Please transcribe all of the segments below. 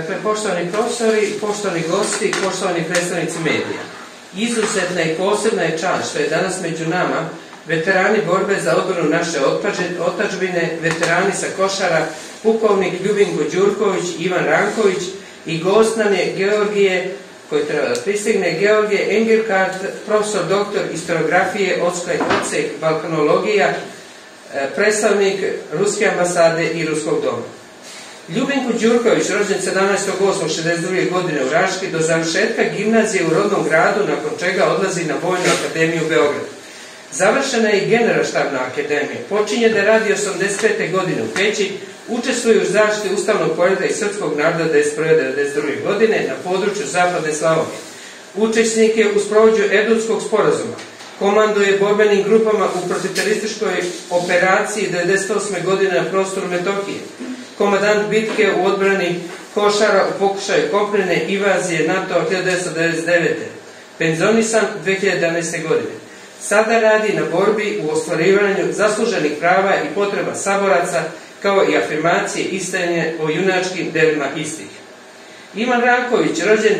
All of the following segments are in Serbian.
Dakle, poštovani profesori, poštovani gosti, poštovani predstavnici medija. Izuzetna i posebna je čast što je danas među nama veterani borbe za odbranu naše otadžbine, veterani sa Košara, pukovnik Ljubinko Đurković, Ivan Ranković i gost nam je Georgije, koji treba da pristigne, Georgije Engelhardt, profesor doktor historiografije, odsek balkanologija, predstavnik Ruske ambasade i Ruskog doma. Ljubinko Đurković, rođen 17.8.1962. godine u Raški, do završetka gimnazije u rodnom gradu, nakon čega odlazi na Vojnu akademiju u Beogradu. Završena je i Generalštabna akademija, počinje da radi 85. godine u Peći, učestvuje u zaštiti ustavnog poretka i srpskog naroda 1991.–1992. godine na području Zapadne Slavonije. Učesnik je u sprovođenju Erdutskog sporazuma, komanduje borbenim grupama u protiterorističkoj operaciji 1998. godine na prostoru Metohije, komandant bitke u odbrani Košara u pokušaju kopnene invazije NATO 1999. Penzionisan 2011. godine. Sada radi na borbi u ostvarivanju zasluženih prava i potreba saboraca, kao i afirmacije istine o junačkim delima istih. Ivan Ranković, rođen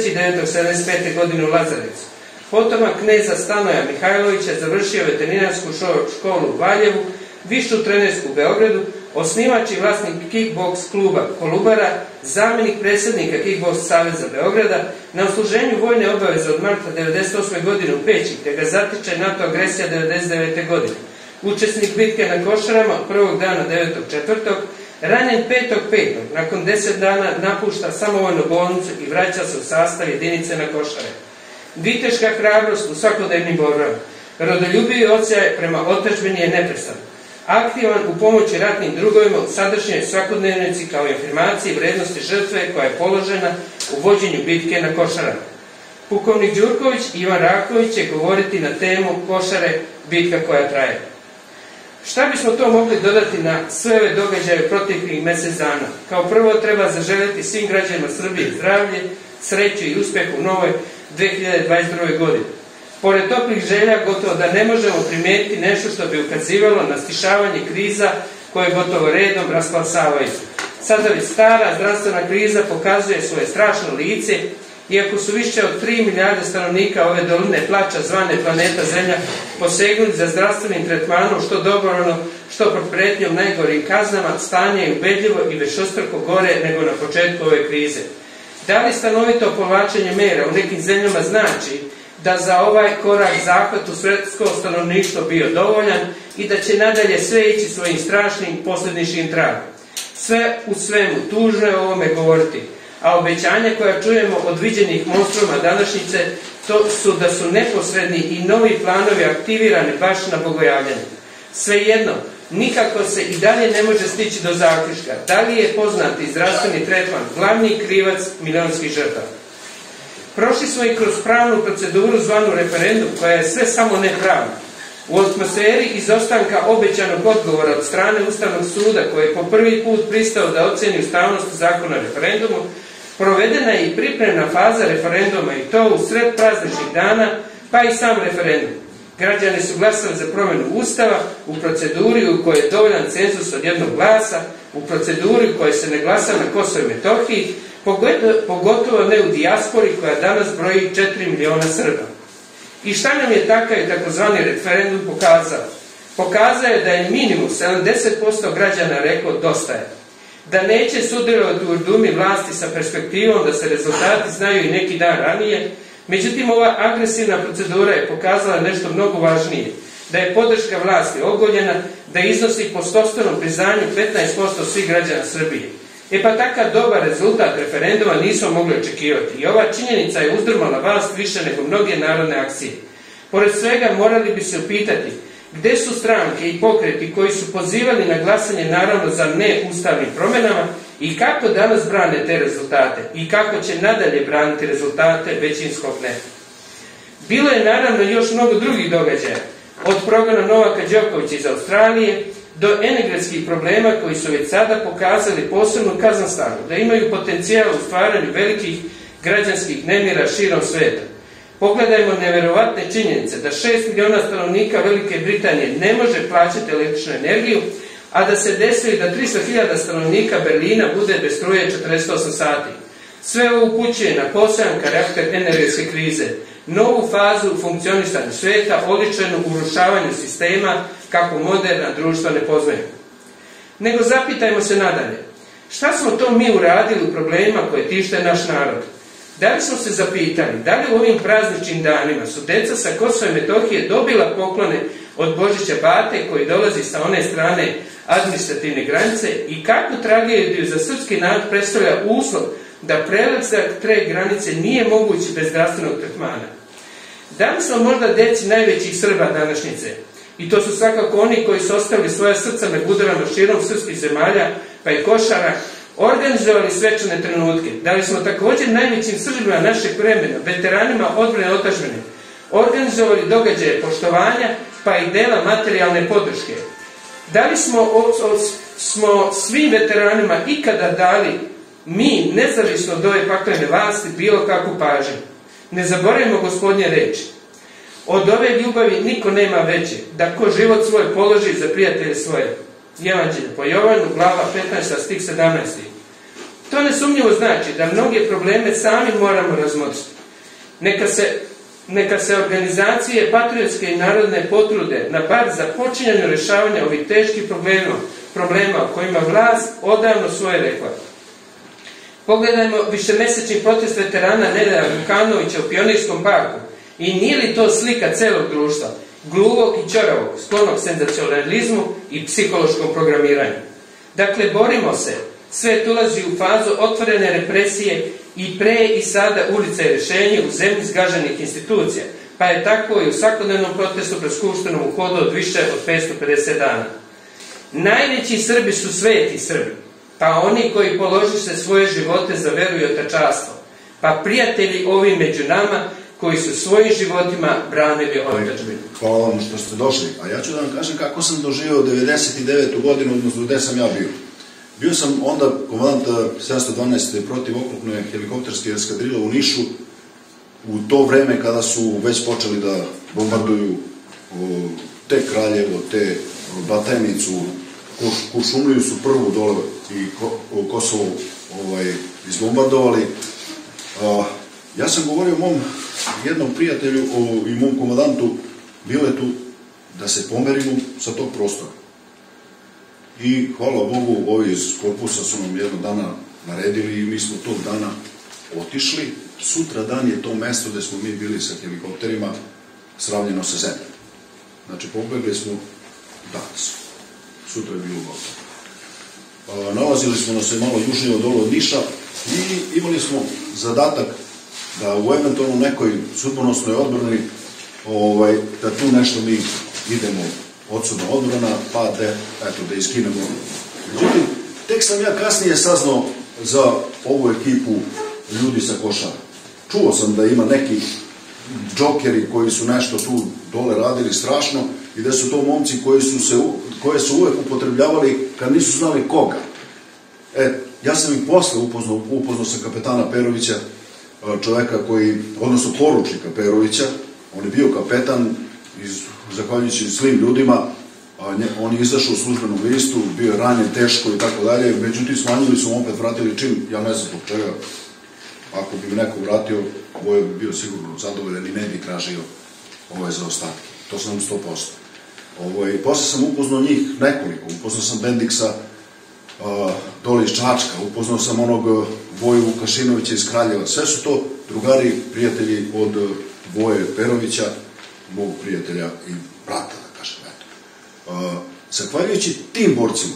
23.9.1975. godine u Lazarevcu, potomak kneza Stanoja Mihajlovića, završio veterinarsku školu u Valjevu, višu trenersku u Beogradu, osnivač i vlasnik kickboks kluba Kolubara, zamjenik predsjednika Kickboks saveza Beograda, na odsluženju vojne obaveze od marta 1998. godine u Peći, te ga zatiče NATO agresija 1999. godine. Učesnik bitke na Košarama prvog dana 9.4. ranjen 5.5. nakon 10 dana napušta samovoljnu bolnicu i vraća se u sastav jedinice na Košare. Viteška hrabrost u svakodnevnim borbama, rodoljubivi osjećaj prema otadžbini je neprestan. Aktivan u pomoći ratnim drugovima u sadašnjoj svakodnevnici kao i afirmaciji vrednosti žrtve koja je položena u vođenju bitke na Košarama. Pukovnik Đurković Ivan Ranković će govoriti na temu Košare, bitka koja traje. Šta bismo to mogli dodati na sve ove događaje proteklih mjesec dana? Kao prvo treba zaželjeti svim građanima Srbije zdravlje, sreću i uspeh u novoj 2022. godini. Pored toplih želja, gotovo da ne možemo primijetiti nešto što bi ukazivalo na stišavanje kriza koje gotovo redom rasplamsavaju. Sada već stara zdravstvena kriza pokazuje svoje strašno lice, iako su više od 3 milijarde stanovnika ove doline plača zvane planeta Zemlja posegnuli za zdravstvenim tretmanom, što dobrovoljno, što pod pretnjom najgorim kaznama, stanje je ubedljivo i višestruko gore nego na početku ove krize. Da li stanovito povlačenje mera u nekim zemljama znači da za ovaj korak zahvat u svjetsko stanovništvo bio dovoljan i da će nadalje sve ići svojim strašnim posljedničkim tragom? Sve u svemu, tužno je o ovome govoriti, a obećanja koja čujemo od viđenih monstruma današnjice to su da su neposredni i novi planovi aktivirani baš na bogojavljanje. Svejedno, nikako se i dalje ne može stići do zaključka da li je poznati zdravstveni tretman glavni krivac milionskih žrtava. Prošli smo i kroz pravnu proceduru zvanu referendum, koja je sve samo nepravna. U atmosferi izostanka obećanog odgovora od strane Ustavnog suda, koji je po prvi put pristao da oceni ustavnost zakona o referendumu, provedena je i pripremna faza referenduma, i to u sred prazničnih dana, pa i sam referendum. Građani su glasali za promjenu Ustava u proceduri u kojoj je dovoljan cenzus od jednog glasa, u proceduri u kojoj se ne glasa na Kosovo i Metohiji, pogotovo ne u dijaspori koja danas broji 4 miliona Srba. I šta nam je takav takozvani referendum pokazao? Pokazao je da je minimum 70% građana reklo dosta je. Da neće sudjelovati u dumi vlasti sa perspektivom da se rezultati znaju i neki dan ranije. Međutim, ova agresivna procedura je pokazala nešto mnogo važnije. Da je podrška vlasti ogoljena, da iznosi po sopstvenom priznanju 15% svih građana Srbije. Pa takav dobar rezultat referenduma nismo mogli očekivati i ova činjenica je uzdrmala vlast više nego mnoge narodne akcije. Pored svega morali bi se upitati gde su stranke i pokreti koji su pozivali na glasanje naravno za neustavnim promjenama i kako danas brane te rezultate i kako će nadalje braniti rezultate većinskog ne. Bilo je naravno još mnogo drugih događaja, od progona Novaka Đokovića iz Australije do energetskih problema koji su već sada pokazali posebnu Kazahstanu, da imaju potencijal u stvaranju velikih građanskih nemira širom sveta. Pogledajmo neverovatne činjenice da 6 miliona stanovnika Velike Britanije ne može plaćati električnu energiju, a da se desi da 300.000 stanovnika Berlina bude bez struje 48 sati. Sve ovo upućuje na poseban karakter energetske krize, novu fazu funkcionisanja svijeta oličenu u urušavanju sistema kako moderna društva ne poznaju. Nego zapitajmo se nadalje, šta smo to mi uradili u problemima koje tište naš narod? Da li smo se zapitali, da li u ovim prazničnim danima su deca sa Kosova i Metohije dobila poklone od Božića Bate koji dolazi sa one strane administrativne granice i kakvu tragediju za srpski narod predstavlja uslov da prelazak te granice nije moguć bez zdravstvenog tretmana? Da li smo možda deci najvećih Srba današnjice? I to su svakako oni koji su ostavili svoja srca na gudarama širom srpskih zemalja, pa i Košara, organizovali svečane trenutke. Da li smo također najvećim Srbima našeg vremena, veteranima odbrane otadžbine, organizovali događaje poštovanja, pa i dela materijalne podrške? Da li smo svim veteranima ikada dali mi, nezavisno od ove paklene vlasti, bilo kakvu pažnju? Ne zaboravimo Gospodnje reči. Od ove ljubavi niko nema veće, da ko život svoj položi za prijatelje svoje. Evanđelje po Jovanu, glava 15, stih 17. To nesumnjivo znači da mnoge probleme sami moramo razmotriti. Neka se organizacije patriotske i narodne potrude na bar započinjanju rješavanja ovih teških problema o kojima vlast odavno svoje rekla. Pogledajmo višemesečni protest veterana Nedera Vukanovića u Pionirskom parku. I nije li to slika celog društva, gluvog i ćoravog, sklonog senzacionalizmu i psihološkom programiranju? Dakle, borimo se. Svet ulazi u fazu otvorene represije i pre i sada ulica je rješenje u zemlji zgaženih institucija, pa je tako i u svakodnevnom protestu pred Skupštinom u hodu od više od 550 dana. Najveći Srbi su sveti Srbi, pa oni koji položiše svoje živote za veru i otačanstvo, pa prijatelji ovi među nama koji su svojim životima branili otadžbinu. Hvala vam što ste došli. A ja ću da vam kažem kako sam doživio 99. godinu, odnosno gde sam ja bio. Bio sam onda komandant 712. protivoklopne helikopterske eskadrile u Nišu u to vreme kada su već počeli da bombarduju te Kraljevo, te Batajnicu, Kuršumliju su prvu dole i Kosovo izbombardovali. Ja sam govorio mom jednom prijatelju i mom komandantu Biletu da se pomerimo sa tog prostora. I hvala Bogu, ovi iz korpusa su nam jednog dana naredili i mi smo tog dana otišli. Sutra dan je to mesto gde smo mi bili sa helikopterima sravnjeno sa zemljom. Znači, pobegli smo danas. Sutra je bilo gotovo. Nalazili smo se malo južnije od Niša i imali smo zadatak da u eventualno nekoj sudbonosnoj odbrani da tu nešto mi idemo odsudna odbrana, pa da iskinemo. Međutim, tek sam ja kasnije saznao za ovu ekipu ljudi sa Košara. Čuo sam da ima neki džokeri koji su nešto tu dole radili strašno i da su to momci koje su uvek upotrebljavali kad nisu znali koga. Ja sam ih posle upoznao sa kapetana Perovića, čoveka odnosno poručnika Perovića. On je bio kapetan zahvaljujući slim ljudima, on je izašao u službenom listu, bio je ranjen teško i tako dalje, međutim smanjili su mu opet, vratili čin, ja ne znam zbog čega. Ako bi mi neko vratio, Boje bi bio sigurno zadovoljan i ne bi tražio za ostatke. To sam 100%. Posle sam upoznao njih nekoliko, upoznao sam Bendiksa dole iz Čačka, upoznao sam onog Voju Vukašinovića iz Kraljeva, sve su to drugari, prijatelji od Voje Perovića, mog prijatelja i brata, da kažem, eto. Zahvaljujući tim borcima,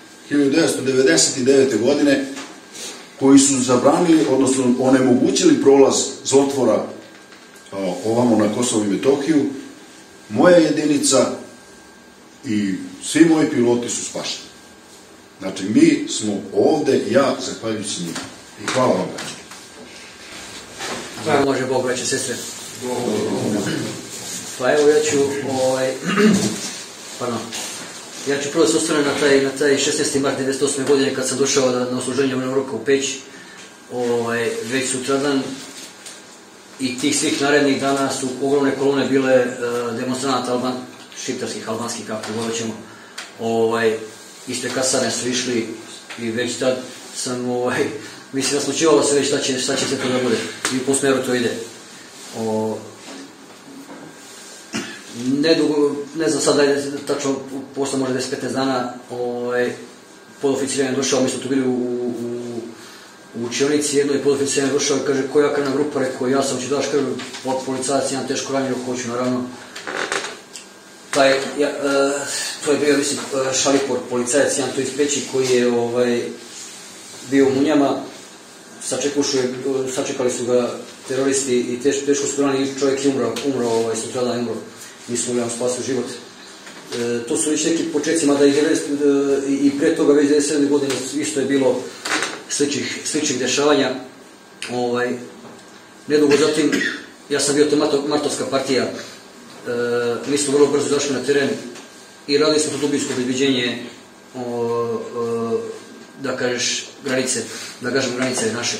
1999. godine, koji su zabranili, odnosno onemogućili prolaz zlotvora ovamo na Kosovo i Metohiju, moja jedinica i svi moji piloti su spašeni. Znači, mi smo ovde, ja, zahvaljujući njima. I hvala vam. Može Bog, braće, sestre. Pa evo, ja ću prvo se osvrnuti na taj 16. mart 1998. godine kad sam došao na osluženje vojnog roka u Peć. Već sutradan i tih svih narednih dana su ogromne kolone bile demonstranata šiptarskih, albanskih, kako govorit ćemo, ispred kasarne su išli i već tad sam, mislim, naslučivalo se već šta će sve to da bude i po smeru to ide. Nedugo, ne znam sad da je tačno posle možda 10-15 dana podoficir je došao, mi smo tu bili u učionici, jedno je podoficir je došao i kaže koja krvna grupa, rekao ja sam Čidaš krv, policajac, jedan teško ranjen, hoću naravno. To je bio, mislim, Šalipor, policajac, jedan to iz Peći koji je bio u munjama, sačekali su ga teroristi i teško su ranjeni, čovjek je umro, sutradan je umro, nismo mogli spasiti život. To su već neki početci, mada i pre toga već 97. godine isto je bilo sličnih dešavanja. Nedugo zatim, ja sam bio to Martovska partija, mi smo vrlo brzo došli na teren i radili smo to dubinsko obezbeđenje, da kažem granice naše.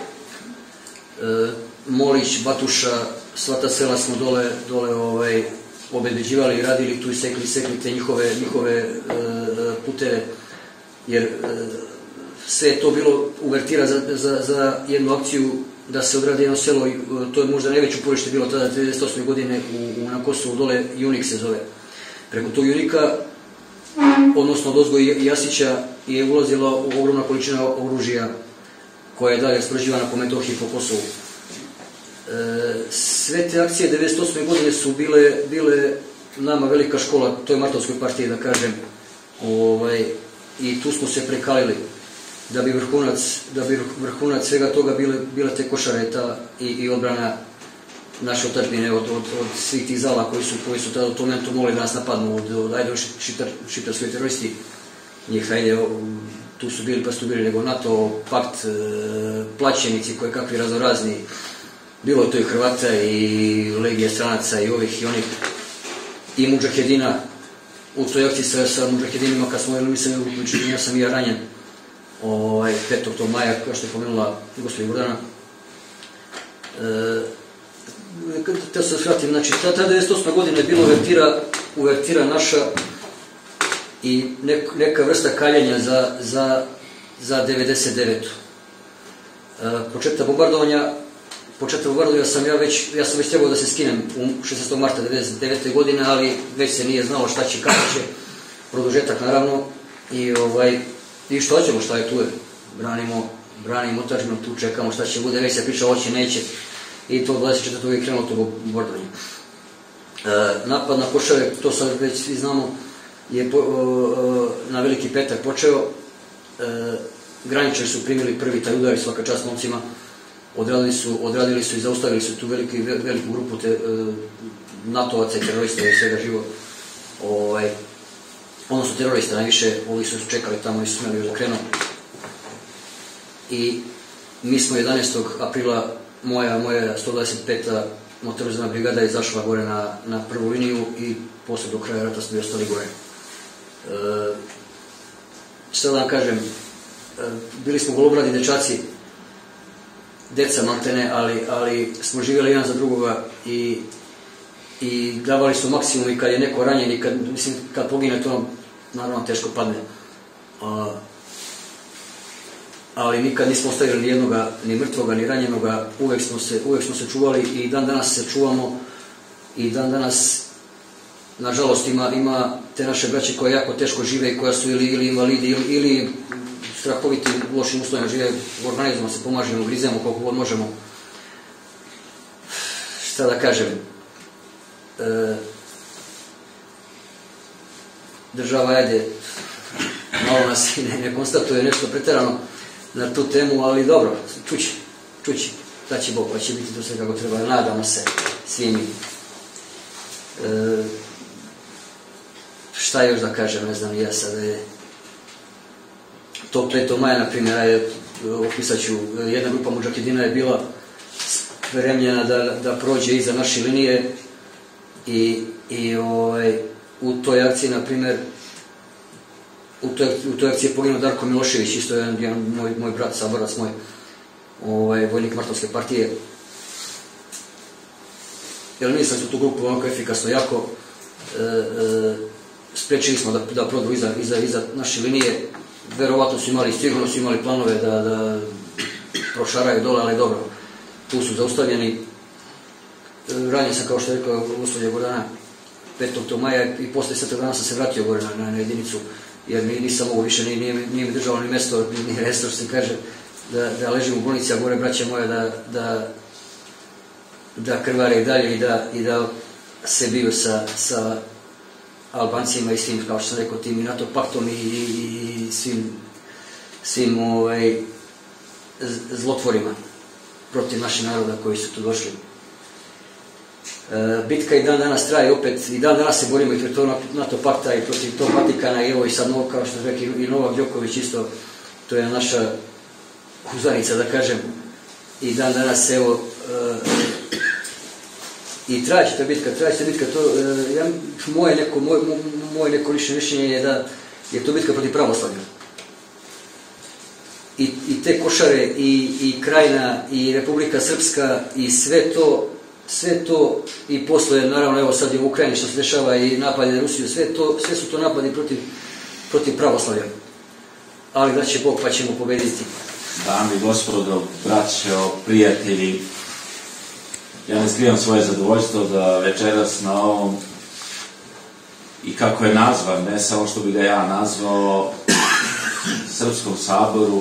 Molić, Batuša, sva ta sela smo dole obezbeđivali i radili tu i sekli te njihove puteve, jer sve je to bilo uvertira za jednu akciju da se odradi jedno selo, to je možda najveće uporište bilo tada 1998. godine na Kosovu, dole Junik se zove. Preko tog Junika, odnosno od Ozgo i Jasića, je ulazila ogromna količina oružja koja je dalje raspoređivana po Metohiji i po Kosovu. Sve te akcije 1998. godine su bile nama velika škola, to je Martovskoj partiji, da kažem, i tu smo se prekalili da bi vrhunac svega toga bile te košare i odbrana naše otadžbine od svih tih zala koji su tada u tom momentu mogli da nas napadnu, od šiptarski teroristi, njih tu su bili nego NATO, pakt, plaćenici, koje kakvi razorazni, bilo je to i Hrvata i Legije stranaca i ovih i onih, i mudžahedina. U toj akciji sa mudžahedinima, kad smo mislim uključili, ja sam i ja ranjen 5. maja, kao što je pomenula gospođa Gordana. Te se shvatim, znači, ta 1998. godina je bila uvertira naša i neka vrsta kaljenja za 99. Početak bombardovanja sam ja sam već trebao da se skinem u 16. marta 1999. godine, ali već se nije znalo šta će, kako će, produžetak naravno, i što ćemo, šta je tu je, branimo otadžbinu, tu čekamo šta će bude, već se priča hoće, neće, i to 24. je krenulo to bombardovanje. Napad na Košare, to sad već svi znamo, je na Veliki petak počeo, graničari su primili prvi taj udar i svaka čast momcima, odradili su i zaustavili su tu veliku grupu NATO-vaca i terorista i svega živo. Odnosno terorista najviše, ovi su čekali tamo i su smeli još da krenu. I mi smo 11. aprila, moja 125. motorizovana brigada izašla gore na prvu liniju i posle do kraja rata smo bi ostali gore. Šta da vam kažem, bili smo golobradi dečaci, deca maltene, ali smo živjeli jedan za drugoga i davali su maksimum i kad je neko ranjen i kad pogine to naravno teško padne. Ali nikad nismo ostavili ni jednoga, ni mrtvoga, ni ranjenoga, uvek smo se čuvali i dan danas se čuvamo i dan danas, nažalost, ima te naše braće koje jako teško žive i koja su ili invalidi ili strahoviti lošim uslovima žive, organizujemo se, pomažemo, grizemo koliko god možemo. Šta da kažem, država malo nas ne konstatuje nešto preterano na tu temu, ali dobro, čući, da će Bog, pa će biti to sve kako treba, nadamo se svi mi. Šta još da kažem, ne znam, ja sad tog 5. maja, na primjer, opisat ću, jedna grupa mudžahedina je bila spremljena da prođe iza naše linije i u toj akciji, na primjer, u toj akciji je poginuo Darko Milošević, isto je jedan moj brat, saborac moj, vojnik Martovske partije. Jer nisam se u tu grupu onako efikasno jako sprečili smo da prodru iza naše linije. Verovatno sigurno su imali planove da prošaraju dole, ali dobro, tu su zaustavljeni. Ranije sam, kao što je rekao gospođa Gordana, 5. maja i posle 7. dana sam se vratio gore na jedinicu, jer nisam mogu više, nije mi držalo ni mesto, ni restor, se kaže, da ležim u bolnici, a gore braća moja da krvare i dalje i da se biju sa Albancima i svim, kao što sam rekao, tim i NATO paktom i svim zlotvorima protiv naših naroda koji su tu došli. Bitka i dan danas traje opet, i dan danas se borimo i protiv NATO pakta i protiv tog Vatikana i evo i sad, kao što rekli, i Novak Đoković isto, to je naša uzanica, da kažem, i dan danas, evo, i trajeće ta bitka, to, moje neko mišljenje je da je to bitka protiv pravoslavlja. I te Košare, i Krajina, i Republika Srpska, i sve to, i posle, naravno, evo sad je u Ukrajini što se dešava i napad na Rusiju, sve su to napadi protiv pravoslavlja. Ali da će Bog, pa ćemo pobediti. Dame i gospodo, braćo, prijatelji, ja ne skrivam svoje zadovoljstvo da večeras na ovom, i kako je nazvan, ne samo što bi ga ja nazvao, Srpskom saboru,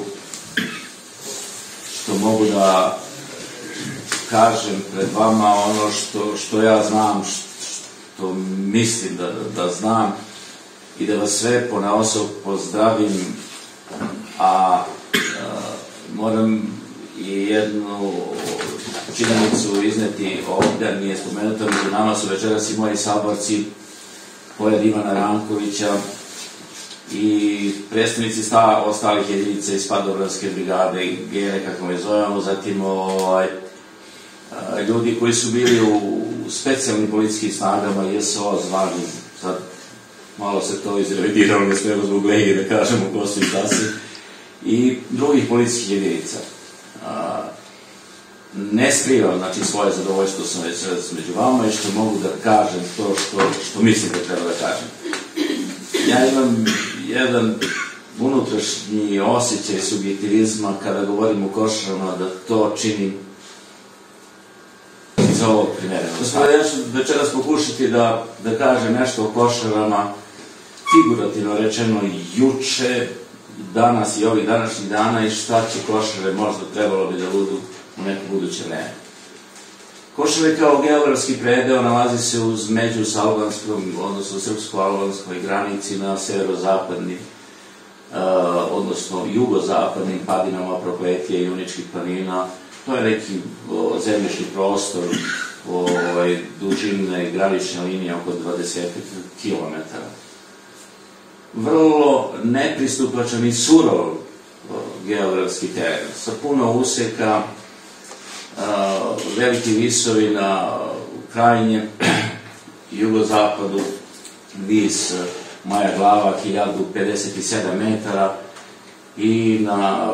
što mogu da kažem pred vama ono što ja znam, što mislim da znam, i da vas sve ponaosob pozdravim, a moram i jednu činjenicu izneti ovdje, nije spomenuto, među nama su večeras i moji saborci, pored Ivana Rankovića i predstavnici ostalih jedinica iz Padobranske brigade i Gene, kako me zovemo, zatim ljudi koji su bili u specijalnim policijskim snagama JSO zvani, sad malo se to izrevidiralo, ne smemo zbog Legije da kažemo ko su i šta su, i drugih policijskih jedinica. Ne skrivam, znači, svoje zadovoljstvo sam već među vama i što mogu da kažem to što mislim da treba da kažem. Ja imam jedan unutrašnji osjećaj subjektivizma kada govorim o Košarama, da to činim iz ovog primjerena. Ja ću večeras pokušati da kažem nešto o Košarama, figurativno rečeno juče, danas i ovih današnjih dana, i šta će Košare možda trebalo bi da budu u neko buduće vreme. Košare kao geografski predeo nalazi se uz među s albanskom, odnosno srpsko-albanskoj granici na severozapadnim, odnosno jugozapadnim padinama Prokletije i Uničkih planina. To je neki zemljišni prostor dužine granične linije oko 20 km. Vrlo nepristupačan i surov geografski teren, sa puno useka, veliki visovi na krajnjem jugozapadu, vis Maja Glava 1057 metara, i na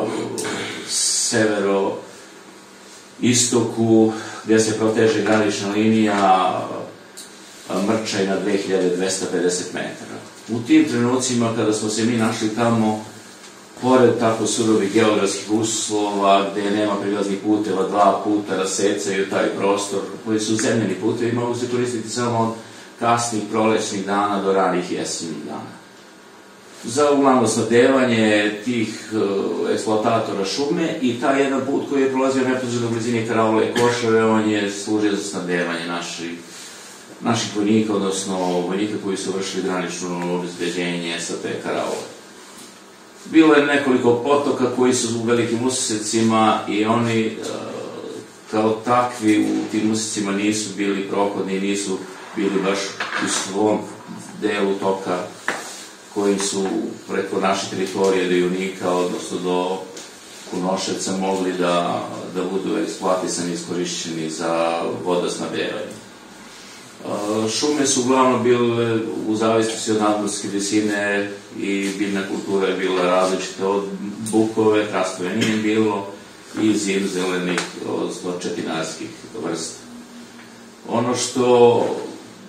severo-istoku, gdje se proteže granična linija, Mrčaj na 2250 metara. U tim trenucima kada smo se mi našli tamo, pored tako surovih geografskih uslova, gde nema prilaznih puteva, 2 puta rasecaju taj prostor, koji su zemljeni putevi, mogu se koristiti samo od kasnih prolećnih dana do ranih jesenjih dana. Za uglavnom snabdevanje tih eksploatatora šume, i taj jedan put koji je prolazio neposredno u blizini Karaule i Košare, on je služio za snabdevanje naših vojnika, odnosno vojnika koji su vršili granično obezbeđenje sa te Karaule. Bilo je nekoliko potoka koji su u velikim usecima i oni kao takvi u tim usecima nisu bili prohodni, nisu bili baš u svom delu toka kojim su preko naše teritorije do Junika, odnosno do Kunoševca, mogli da budu eksploatisani i iskorišćeni za vodosnabdevanje. Šume su uglavnom bile u zavisnosti od nadmorske visine i biljna kultura je bila različita, od bukove, hrastove nije bilo, i zimzelenih, odnosno četinarskih vrsta. Ono što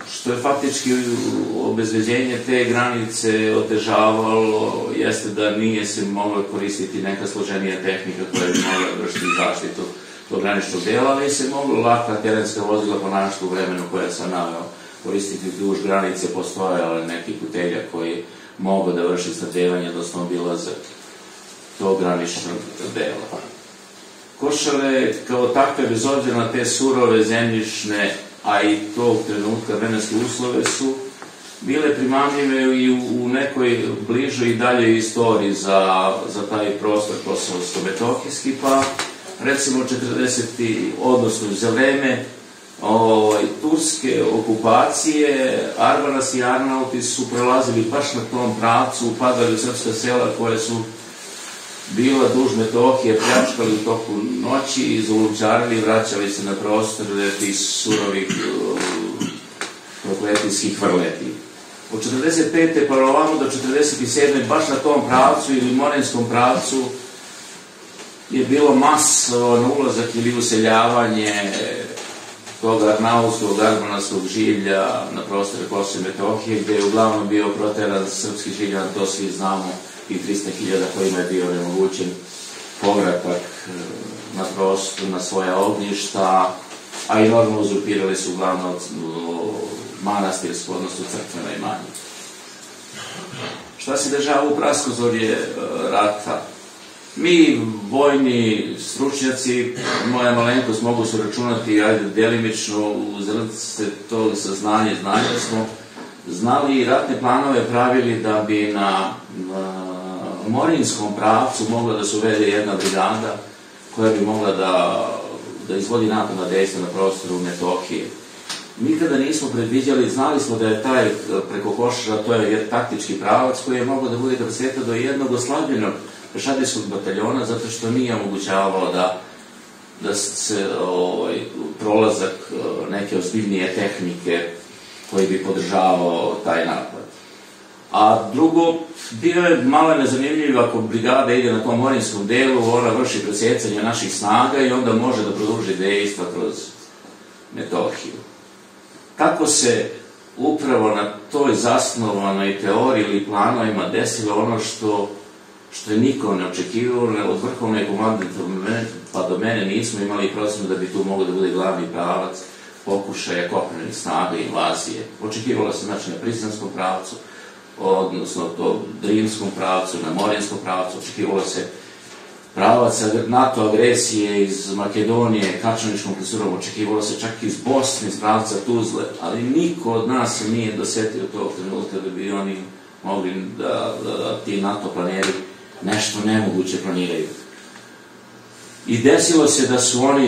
što je faktički obezbeđenje te granice otežavalo, jeste da nije se mogla koristiti neka složenija tehnika koja bi mogla vršiti zaštitu tog graničnog dela, ali se moglo laka terenska vozila ponašati u vremenu koje sam naveo koristiti duž granice, postojale neki putelja koji mogu da vrši snabdevanje, odnosno obilazak tog graničnog dela. Košare kao takve, bez obzira na te surove zemljišne, a i tog trenutka vremenske uslove su bile primamljive i u nekoj bližoj i daljoj istoriji za taj prostor kosovsko-metohijski, pa recimo 40. odnosno za vreme turske okupacije, Arbanas i Arnauti su prelazili baš na tom pravcu, upadali u srpska sela koje su bila duž Metohije, pljačkali u toku noći, izolupčarili i vraćali se na prostor tih surovih prokletijskih vrleti. Od 45. pa ovamo do 47. baš na tom pravcu ili morenskom pravcu je bilo masovan ulazak ili useljavanje tog arnautskog, arbanskog življa na prostore Kosova i Metohije, gde je uglavnom bio proteran srpski življan, to svi znamo, i 300.000 kojima je bio nemogućen povratak na prostor, na svoja ognjišta, a i normalno uzurpirali su uglavnom manastirsko, odnosno crkvena imanja. Šta se dešava u praskozorje rata? Mi, vojni stručnjaci, moja malenkost mogu se računati, ajde, delimično u zrnce tog saznanja i znanja smo znali i ratne planove pravili da bi na morinskom pravcu mogla da se uvede jedna brigada koja bi mogla da izvodi napadna dejstva na prostoru Metohije. Nikada nismo predviđali, znali smo da je taj preko Košara, to je taktički pravac koji je mogao da bude kapaciteta do jednog oslabljenog pešadijskog bataljona, zato što nije omogućavao da se prolazak neke ozbiljnije tehnike koji bi podržavao taj napad. A drugo, bio je malo nezanimljivo ako brigada ide na tom morinskom delu, ona vrši presjecanje naših snaga i onda može da produži dejstva kroz Metohiju. Kako se upravo na toj zasnovanoj teoriji ili planovima desilo ono što je niko ne očekivao, od vrhovne komande pa do mene nismo imali procenu da bi tu mogao da bude glavni pravac pokušaja kopnenih snaga i invazije. Očekivalo se znači na Pristinskom pravcu, odnosno to Drimskom pravcu, na Morinskom pravcu, očekivalo se pravac NATO agresije iz Makedonije, Kačaničkom klisurom, očekivalo se čak iz Bosne, iz pravca Tuzle, ali niko od nas se nije dosetio tog trenutka da bi oni mogli da ti NATO planeri nešto nemoguće planiraju. I desilo se da su oni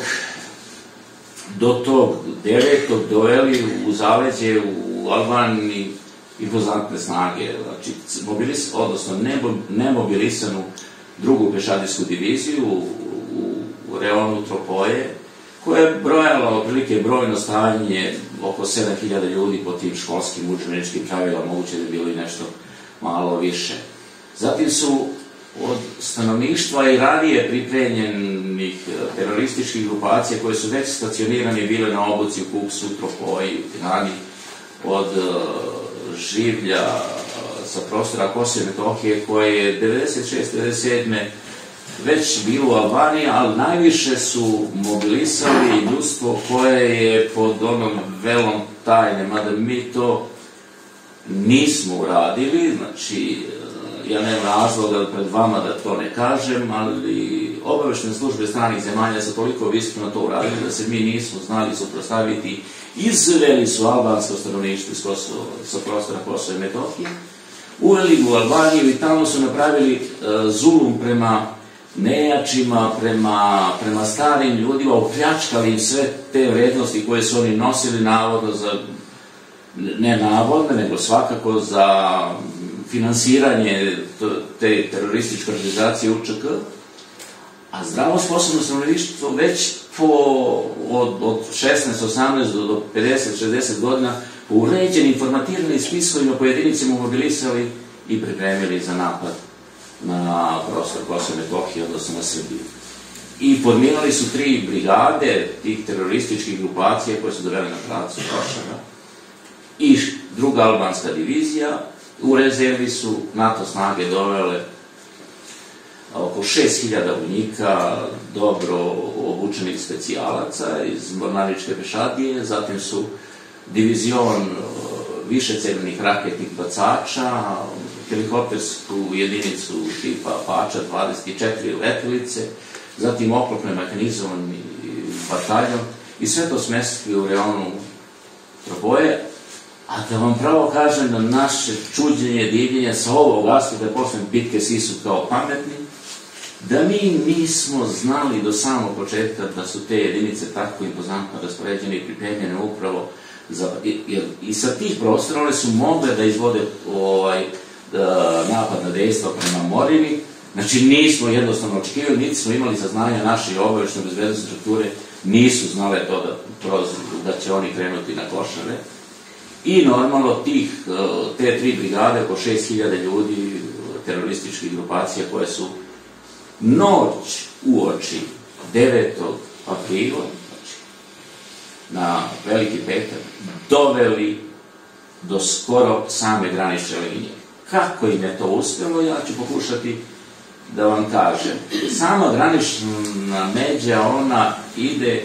do tog 9. doveli u zaleđe u Albaniji impozantne snage, znači, odnosno nemobilisanu drugu pešadijsku diviziju u reonu Tropoje, koja je brojala otprilike brojno stanje oko 7.000 ljudi po tim školskim učeničkim pravilama, moguće da je bilo i nešto malo više. Zatim su od stanovništva i ranije pripremljenih terorističkih grupacija koje su već stacionirane bile na obuci u Kuksu, Tropoji, u Tirani, od življa sa prostora Kosova i Metohije koje je 96-97. već bilo u Albaniji, ali najviše su mobilisali ljudstvo koje je pod onom velom tajne, mada mi to nismo uradili, znači ja nemam razloga pred vama da to ne kažem, ali obaveštene službe stranih zemalja su toliko visko na to uradili da se mi nismo znali suprotstaviti. Izveli su albansko stanovništvo sa prostora Kosova i Metohije, uveli u Albaniju i tamo su napravili zulum prema nejačima, prema starim ljudima, opljačkali im sve te vrednosti koje su oni nosili navodno za, ne navodno, nego svakako za finansiranje te terorističke organizacije UČK, a zdravo sposobno stanovništvo već od 16, 18 do 50, 60 godina po uređenim, informatiranim spiskovima pojedinicima mobilisali i pripremili za napad na prostor Kosova i Metohije, odnosno na Srbiju. I formirali su 3 brigade tih terorističkih grupacija koje su doveli na pravcu Košara. druga albanska divizija. U rezervi su NATO snage dovele oko 6000 vojnika, dobro obučenih specijalaca iz mornaričke pešadije, zatim su divizion višecevnih raketnih bacača, helikoptersku jedinicu tipa Apache 24 letelice, zatim oklopne mehanizovani bataljon i sve to smestili u reonu Troboje. A da vam pravo kažem da naše čuđenje, divljenje sa ovog aspekta posle bitke svi su kao pametni, da mi nismo znali do samog početka da su te jedinice tako impozantno raspoređene i pripremljene upravo i sa tih prostora one su mogle da izvode napadna dejstva prema Morini. Znači nismo jednostavno očekivali, niti smo imali saznanja, naše obaveštajne bezbednosne strukture nisu znale to da će oni krenuti na Košare. I normalno te 3 brigade, oko 6000 ljudi, terorističkih grupacija koje su noć uoči 9. aprila, znači na Veliki petak, doveli do skoro same granične linije. Kako im je to uspjelo, ja ću pokušati da vam kažem. Sama granična međa, ona ide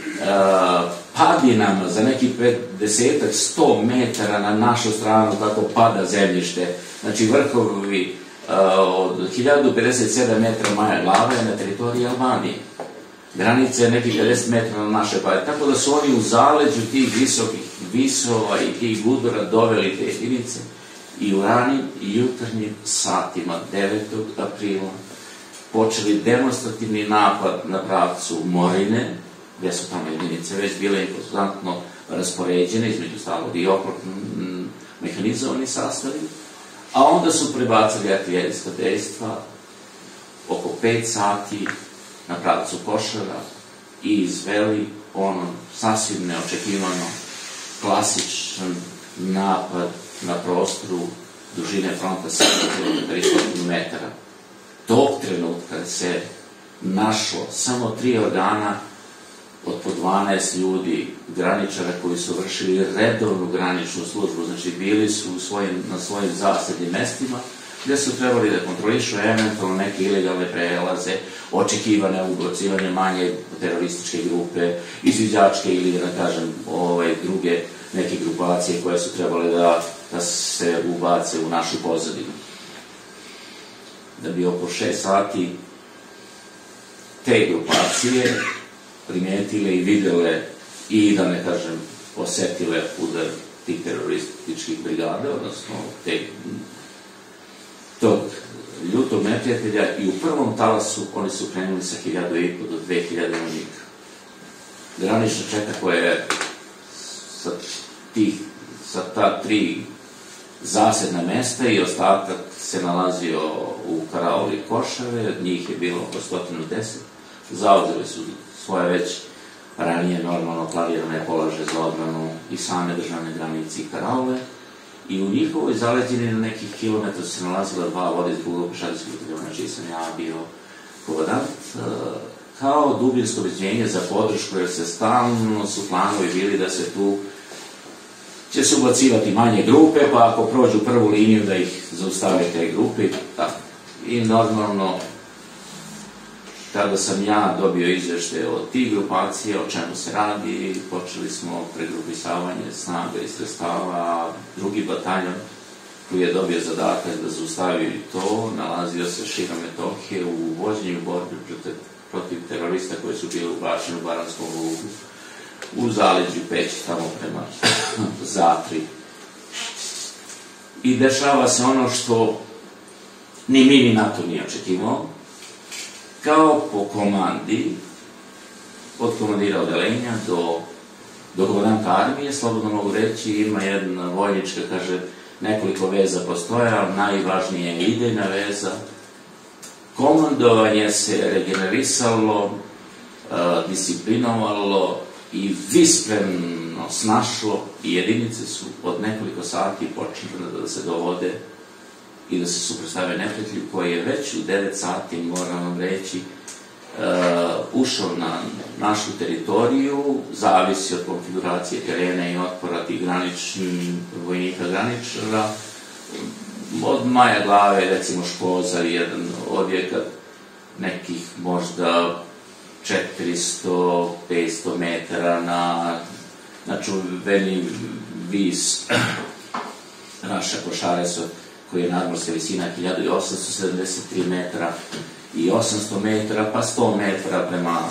padinama za nekih 50-100 metara na našu stranu kako pada zemljište. Znači vrhovi od 1057 metara Maja Glava je na teritoriji Albanije. Granica je nekih 50 metara na naše pade. Tako da su oni u zaleđu tih visokih visova i tih gudura doveli te jedinice i u ranim i jutarnjim satima 9. aprila počeli demonstrativni napad na pravcu Morine, gdje su tamo jedinice već bile impozantno raspoređene, između stalog i oklopno mehanizovani sastavi, a onda su prebacili artiljerijska dejstva oko 5 sati na pravcu Košara i izveli ono sasvim neočekivano klasičan napad na prostoru dužine fronta 7 km i 100 metara. Tog trenutka se našlo samo 3 organa od po 12 ljudi, graničara koji su vršili redovnu graničnu službu, znači bili su na svojim zasednim mestima, gdje su trebali da kontrolišu eventualno neke ilegalne prelaze, očekivane ubacivanje manje terorističke grupe, izviđačke ili, da kažem, druge neke grupacije koje su trebali da se ubace u našu pozadinu. Da bi oko 6 sati te grupacije primetile i videle i, da ne kažem, osetile udar tih terorističkih brigada, odnosno tog ljutog neprijatelja, i u prvom talasu oni su krenuli sa 1500 do 2000 vojnika. Granična četa koja je sa ta 3 zasedna mesta i ostatak se nalazio u Karaoli i Košare, od njih je bilo oko 110, zauzeli su svoje već ranije normalno planirane položaje za odbranu i same državne granice i Karaole, i u njihovoj zaleđini na nekih kilometra se nalazila 2 vodizbog pešadijskog bataljona, čiji sam ja bio komandant, kao dubinsko obezbeđenje za podršku, jer se stalno su planovi bili da se tu će se ubacivati manje grupe, pa ako prođu prvu liniju da ih zaustave te grupe. I normalno, kada sam ja dobio izvešte od tih grupacija, o čemu se radi, počeli smo pregrupisavanje snaga i sredstava. Drugi bataljon koji je dobio zadatak da zaustavi to, nalazio se širom Metohije u vođenju borbi protiv terorista koji su bili ubačeni u Baranskom lugu, u zaleđu Peći, tamo prema Zatri. I dešava se ono što ni mi ni NATO nije očekivao. Kao po komandi, od komandira odelenja do komandanta armije, slobodno mogu reći, ima jedna vojnička, kaže, nekoliko veza postoje, ali najvažnije je idejna veza. Komandovanje se regenerisalo, disciplinovalo i vispremno snašlo, i jedinice su od nekoliko sati počele da se dovode i da se suprotstave neprijatelju koji je već u 9 sati, moram vam reći, ušao na našu teritoriju, zavisi od konfiguracije terena i otpora tih graničnih vojnika graničara. Od Maja Glave, recimo Škozar, jedan objekat, nekih možda 400-500 metara na čuveni vis Raša Košareso, koji je nadmorska visina 1873 metara i 800 metara, pa 100 metara prema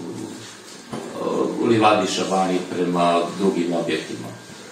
Livadi Šabani, prema drugim objektima.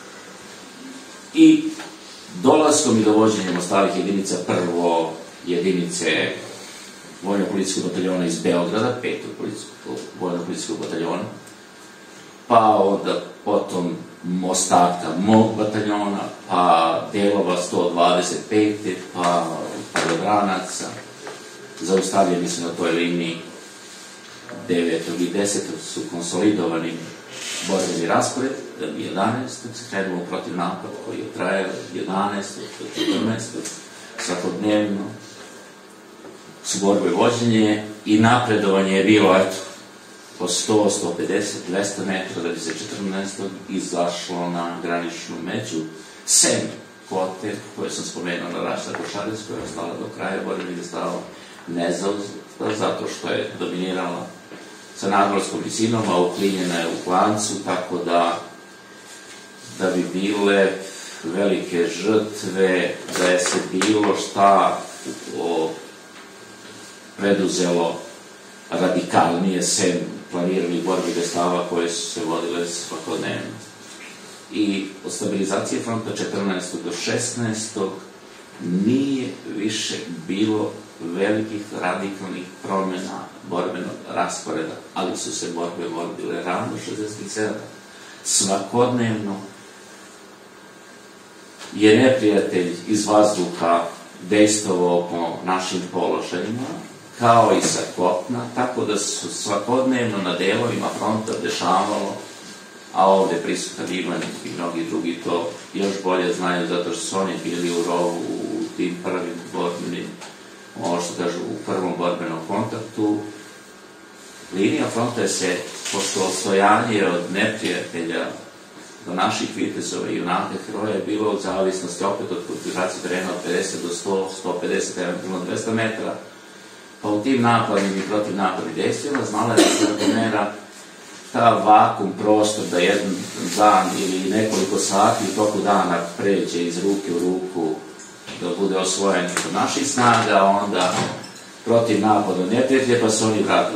I dolaskom i dovođenjem ostalih jedinica, prvo jedinice vojno-policijskog bataljona iz Beograda, 5. vojno-policijskog bataljona, pa onda potom ostatka mog bataljona, pa delova 125. pa padobranaca. Zaustavljeni su na toj liniji 9. i 10. su konsolidovani borbeni raspored, 11. se krenulo protiv napad koji je trajao 11. do 14. svakodnevno su borbe vođenje i napredovanje je bilo po 100, 150, 200 metara da bi se 14. izašlo na graničnu među sem kote koje sam spomenuo na Raša Košarec, koja je ostala do kraja borbe i je stala nezauzeta zato što je dominirala sa nadmorskom visinom, a uklinjena je u klancu, tako da bi bile velike žrtve, da je se bilo šta preduzelo radikalnije sem planiranih borbi Gestava koje su se vodile svakodnevno. I od stabilizacije fronta 14. do 16. nije više bilo velikih radikalnih promjena borbenog rasporeda, ali su se borbe vodile rano 67. Svakodnevno je neprijatelj iz vazduha dejstvovao po našim položajima, kao i sa kopna, tako da su svakodnevno na delovima fronta dešavalo, a ovde prisutan Ivan i mnogi drugi to još bolje znaju, zato što su oni bili u rovu u tim prvim borbenim, ono što kažu, u prvom borbenom kontaktu. Linija fronta se, pošto ostojanje od neprijatelja do naših vitezova i junaka heroja je bilo u zavisnosti opet od konfiguracije terena od 50 do 100, 150, eventualno 200 metara, pa u tim napadnim i protiv napadnim dejstvima znala da se nakomera ta vakum prostor da jedan dan ili nekoliko sati u toku dana pređe iz ruke u ruku, da bude osvojen od naših snaga, onda protiv napada neprijatelja, pa se oni vratu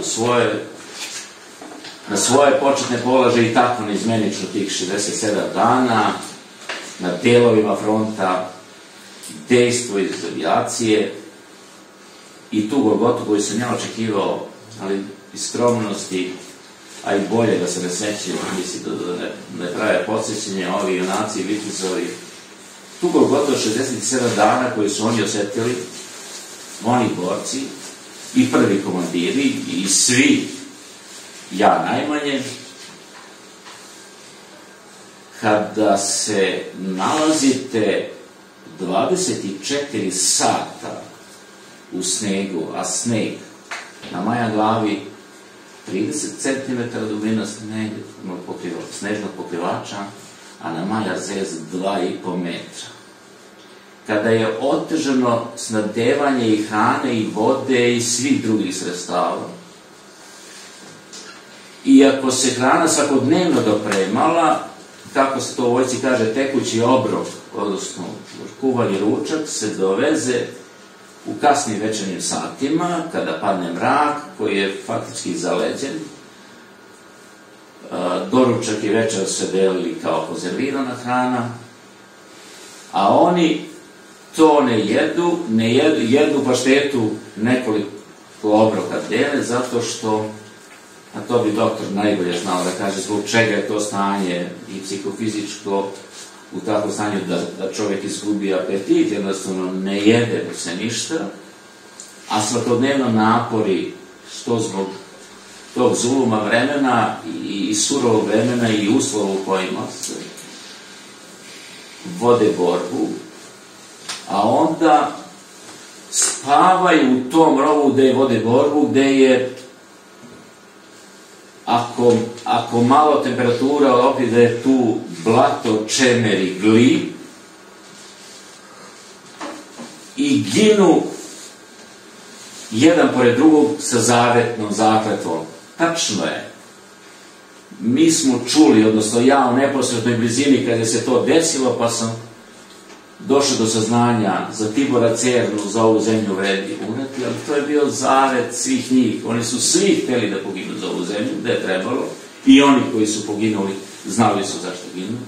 na svoje početne položaje i tako neizmenično tih 67 dana na delovima fronta dejstvo iz avijacije i tu golgotu koju sam ja očekivao, ali iz skromnosti, a i bolje da se ne sećaju, misli da ne prave podsjećenje, ovi junaci i vitezovi, tu golgotu od 67 dana koji su oni osetili, oni borci i prvi komandiri i svi, ja najmanje, kada se nalazite 24 sata u snegu, a sneg na Maja Glavi 30 cm dubina snežnog pokrivača, a na Maja Zez 2,5 metra. Kada je otežano snabdevanje i hrane i vode i svih drugih sredstava, iako se hrana svakodnevno dopremala, kako se to u vojsci kaže, tekući obrok, odnosno kuvani ručak, se doveze u kasnim večernjim satima, kada padne mrak, koji je faktički zaleđen. Doručak i večer se delili kao konzervirana hrana, a oni to ne jedu paštetu nekoliko obroka dele, zato što, a to bi doktor najbolje znao da kaže zbog čega je to stanje i psihofizičko u takvom stanju da čovjek izgubi apetit, jednostavno ne jede mu se ništa, a svakodnevno napori, što zbog tog zuluma vremena i surovog vremena i uslova u kojima se vode borbu, a onda spavaju u tom rovu gde vode borbu, gde je ako malo temperatura opet da je tu blato, čemer i glib i ginu jedan pored drugog sa zavetnom zakletvom. Tačno je. Mi smo čuli, odnosno ja u neposrednoj blizini kada se to desilo, pa sam došao do saznanja za Tibora Cernu, za ovu zemlju vredi umreti, ali to je bio zavet svih njih. Oni su svi hteli da poginu za ovu zemlju, da je trebalo, i oni koji su poginuli znali su zašto ginu.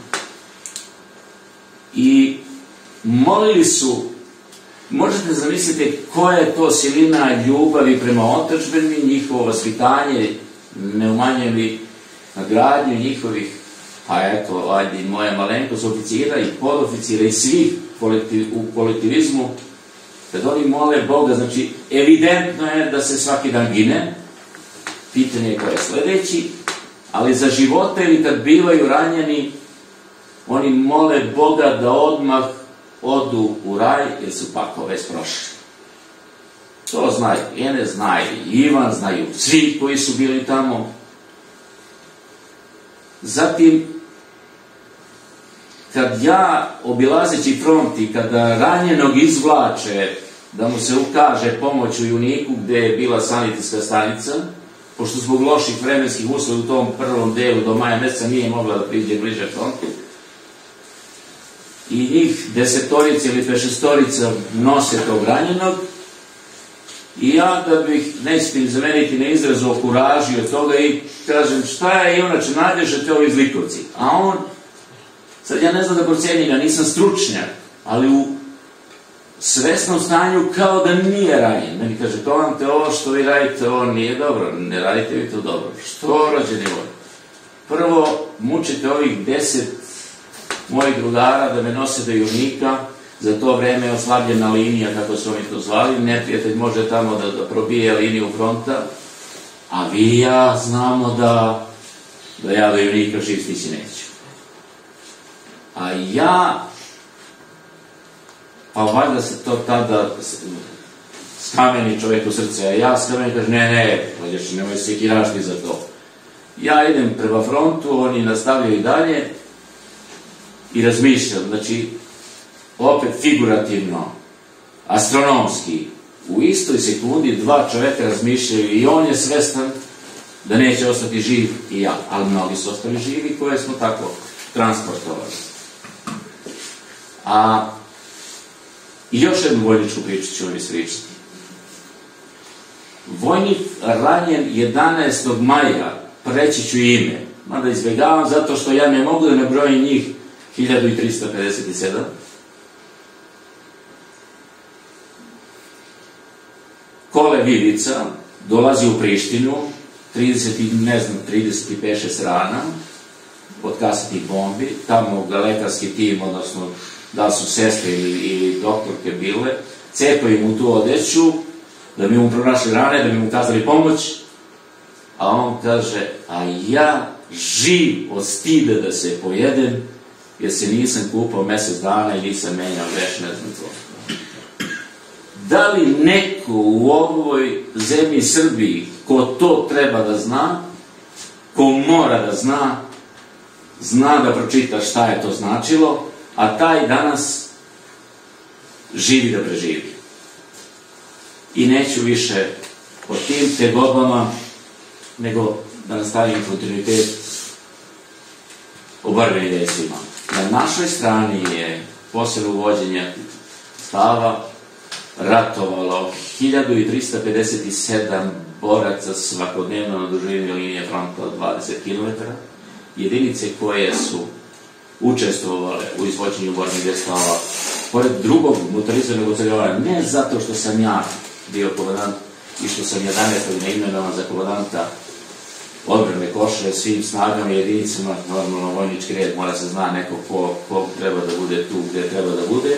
I molili su, možete zamisliti koja je to silina ljubavi prema otadžbini, njihovo vaspitanje, ne umanjili na gradnju njihovih, pa eto, ajde, moja malenkost oficira i podoficira i svih u kolektivizmu, kad oni mole Boga, znači, evidentno je da se svaki dan gine, pitanje je koje je sledeći, ali za života ili kad bivaju ranjeni, oni mole Boga da odmah odu u raj, jer su pakao već prošli. To znaju, Ene znaju, Ivan znaju, svi koji su bili tamo. Zatim, kad ja, obilazeći front i kada ranjenog izvlače, da mu se ukaže pomoć u Juniku gde je bila sanitetska stanica, pošto zbog loših vremenskih uslova u tom prvom delu do maja meseca nije mogla da priđe bliže frontu, i njih 10 ili 6 nose tog ranjenog, i ja da bih, nećete mi zameniti na izrazu, okuražio toga i kažem šta je, i onače nađešete ovi zlikovci. A on, sad ja ne znam da procenim, ja nisam stručnjak, ali u svesnom stanju kao da nije ranjen. Meni kaže, to vam te ovo što vi radite, ovo nije dobro, ne radite vi to dobro. Što, rođeni moj? Prvo, mučite ovih 10 mojih drugara da me nose do Junika. Za to vreme je oslabljena linija, kako su oni to zvali, neprijatelj može tamo da probije liniju fronta, a vi i ja znamo da ja do Junika živ stići neću. A ja, pa valjda se to tada skameni čovjek u srce, a ja skameni kaže, ne, valjdaš, nemoj se kirašti za to. Ja idem prema frontu, oni nastavljaju i dalje i razmišljam, znači, opet figurativno, astronomski, u istoj sekundi 2 čoveka razmišljaju i on je svestan da neće ostati živ i ja, ali mnogi su ostali živi koje smo tako transportovali. I još jednu vojničku priču ću vam ispričati. Vojnik ranjen 11. maja, preći ću ime, mada izbjegavam zato što ja ne mogu da ne brojim njih 1357, Kole Vivica dolazi u Prištinu, 35-6 rana od kasetnih bombi, tamo ga lekarski tim, odnosno da su sestre ili doktorke bile, cepaju mu tu odeću, da bi mu pronašli rane, da bi mu kazali pomoć, a on kaže, a ja živ od stida da se pojedem, jer se nisam kupao mesec dana i nisam menjao veš, ne znam to. Da li neko u ovoj zemlji Srbiji, ko to treba da zna, ko mora da zna, zna da pročita šta je to značilo, a taj danas živi da preživi. I neću više o tim tegobama, nego da nastavim kontinuitet o borbenim dejstvima. Na našoj strani je posle uvođenja stava ratovalo 1357 boraca svakodnevno na dužini linije fronta od 20 km. Jedinice koje su učestvovale u izvođenju borbenih dejstava, pored drugog motorizovanog oceljavanja, ne zato što sam ja bio komandant i što sam 11. imenovan za komandanta odbrane Košare svim snagama i jedinicama, normalno vojnički red, mora se zna neko ko treba da bude tu gde treba da bude.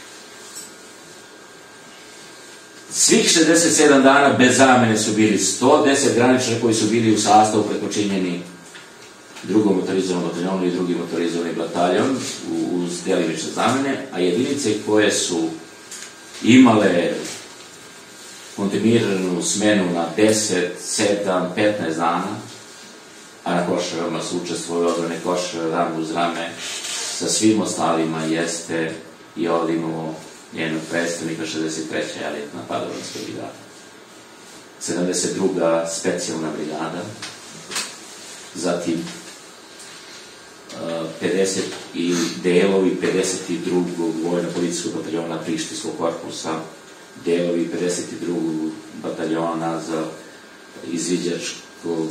Svih 67 dana bez zamene su bili 110 graničara koji su bili u sastavu prepočinjeni drugom motorizovanom bataljonu i drugi motorizovani bataljon uz delimične zamene, a jedinice koje su imale kontinuiranu smenu na 10, 7, 15 dana a na Košarama su učestvovali odbrane Košara rame uz rame sa svim ostalima, jeste i ovdje imamo njenog predstavnika 63. elitna padobranska brigada. 72. specijalna brigada, zatim 50 i delovi 52. vojno-policijskog bataljona Prištinskog korpusa, delovi 52. bataljona za izviđačkog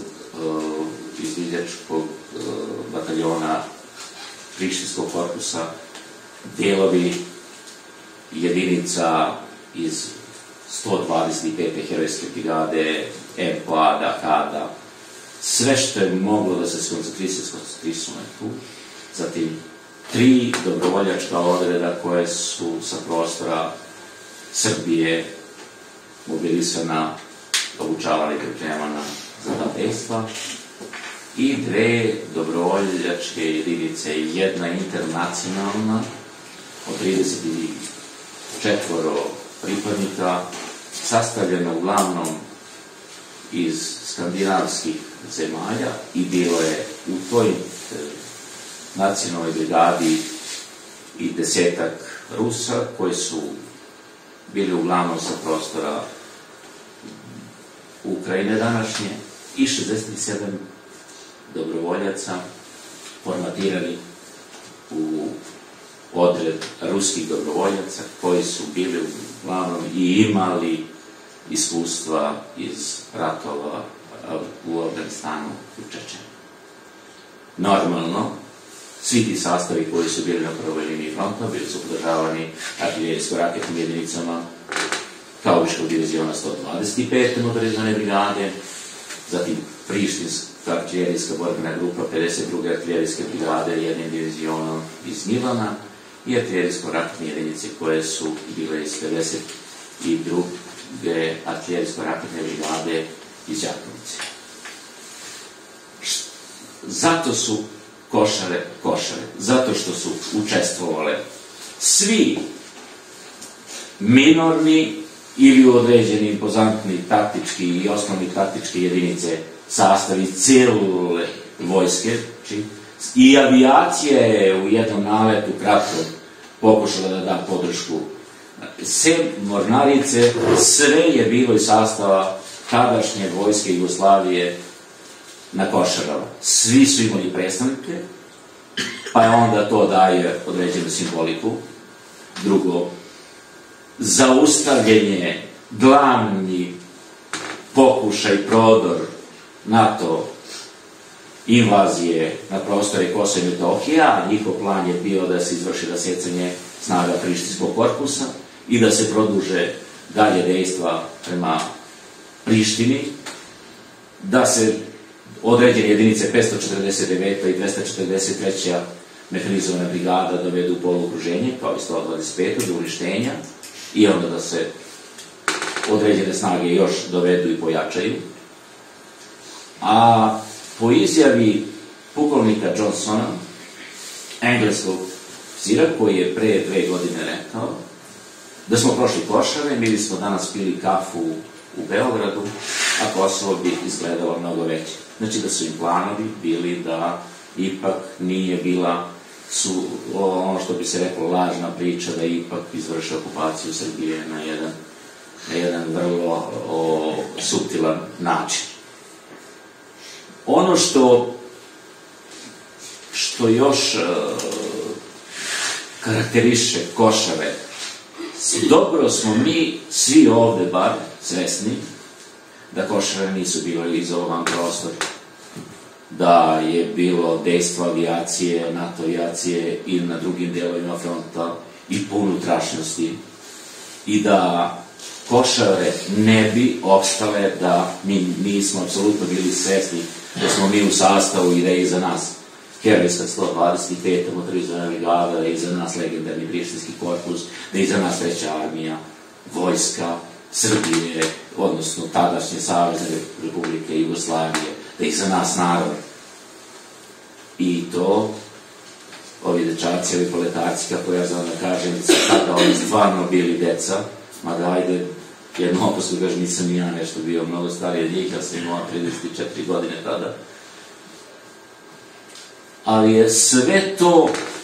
bataljona Prištinskog korpusa, delovi jedinica iz 125. herojske brigade, MPA, Dakada, sve što je moglo da se skoncentrisuje tu. Zatim 3 dobrovoljačka odreda koje su sa prostora Srbije mobilisana, obučavana i pripremana za ta dejstva, i 2 dobrovoljačke jedinice, jedna internacionalna od 34 pripadnika, sastavljena uglavnom iz skandinavskih zemalja, i bilo je u toj nacionalnoj brigadi i 10-ak Rusa koji su bili uglavnom sa prostora Ukrajine današnje, i 67 dobrovoljaca formatirani u odred ruskih dobrovoljaca koji su bili uglavnom i imali iskustva iz ratova u Afganistanu i u Čečeni. Normalno, svi ti sastavi koji su bili na prvoj liniji fronta bili su podržavani artiljerijsko-raketnim jedinicama Kaubiškog diviziona 125. motorizovane brigade, zatim Prištinska artiljerijska borbena grupa 52. artiljerijske brigade jednim divizionom iz Milana i artiljerijsko-raketne jedinice koje su bile iz 52. artiljerijsko-raketne brigade iz Đakovice. Zato su Košare, zato što su učestvovale svi minorni ili određeni impozantni taktički i osnovni taktički jedinice sastavi cijele vojske, i avijacija je u jednom naletu kratkom pokušala da da podršku. Sem mornarice, sve je bilo iz sastava tadašnje vojske Jugoslavije na Košarama. Svi su imali predstavnike, pa je onda to daje određenu simboliku. Drugo, zaustavljenje, glavni pokušaj, prodor NATO invazije na prostore Kosova i Metohije, a njihov plan je bio da se izvrši rasecanje snaga Prištinskog korpusa i da se produže dalje dejstva prema Prištini, da se određene jedinice 549. i 243. mehanizovana brigada dovedu u poluokruženje, kao i 125. do uništenja, i onda da se određene snage još dovedu i pojačaju. A po izjavi pukovnika Johnsona, engleskog oficira, koji je pre 2 godine rekao da smo prošli Košare, mi smo danas pili kafu u Beogradu, a Kosovo bi izgledalo mnogo veće. Znači da su im planovi bili da ipak nije bila ono što bi se reklo lažna priča, da ipak izvrše okupaciju Srbije na jedan vrlo suptilan način. Ono što još karakteriše Košare, dobro smo mi svi ovde bar svesni da Košare nisu bili izolovan prostor, da je bilo dejstvo avijacije, NATO avijacije i na drugim delovima fronta i po unutrašnjosti, i da Košare ne bi opstale da mi nismo apsolutno bili svesni da smo mi u sastavu i da je iza nas herojska 125. motorizovana brigada, da je iza nas legendarni Prištinski korpus, da je iza nas 3. armija, vojska Srbije, odnosno tadašnje Savezne Republike Jugoslavije, da je iza nas narod. I to, ovi dečaci, ovi proletarci, kako ja znam da kažem, tada oni stvarno bili deca, mada ajde, jedno opasno gaž nisam i ja nešto bio mnogo stariji od njih, ja sam imao 34 godine tada, ali je sve to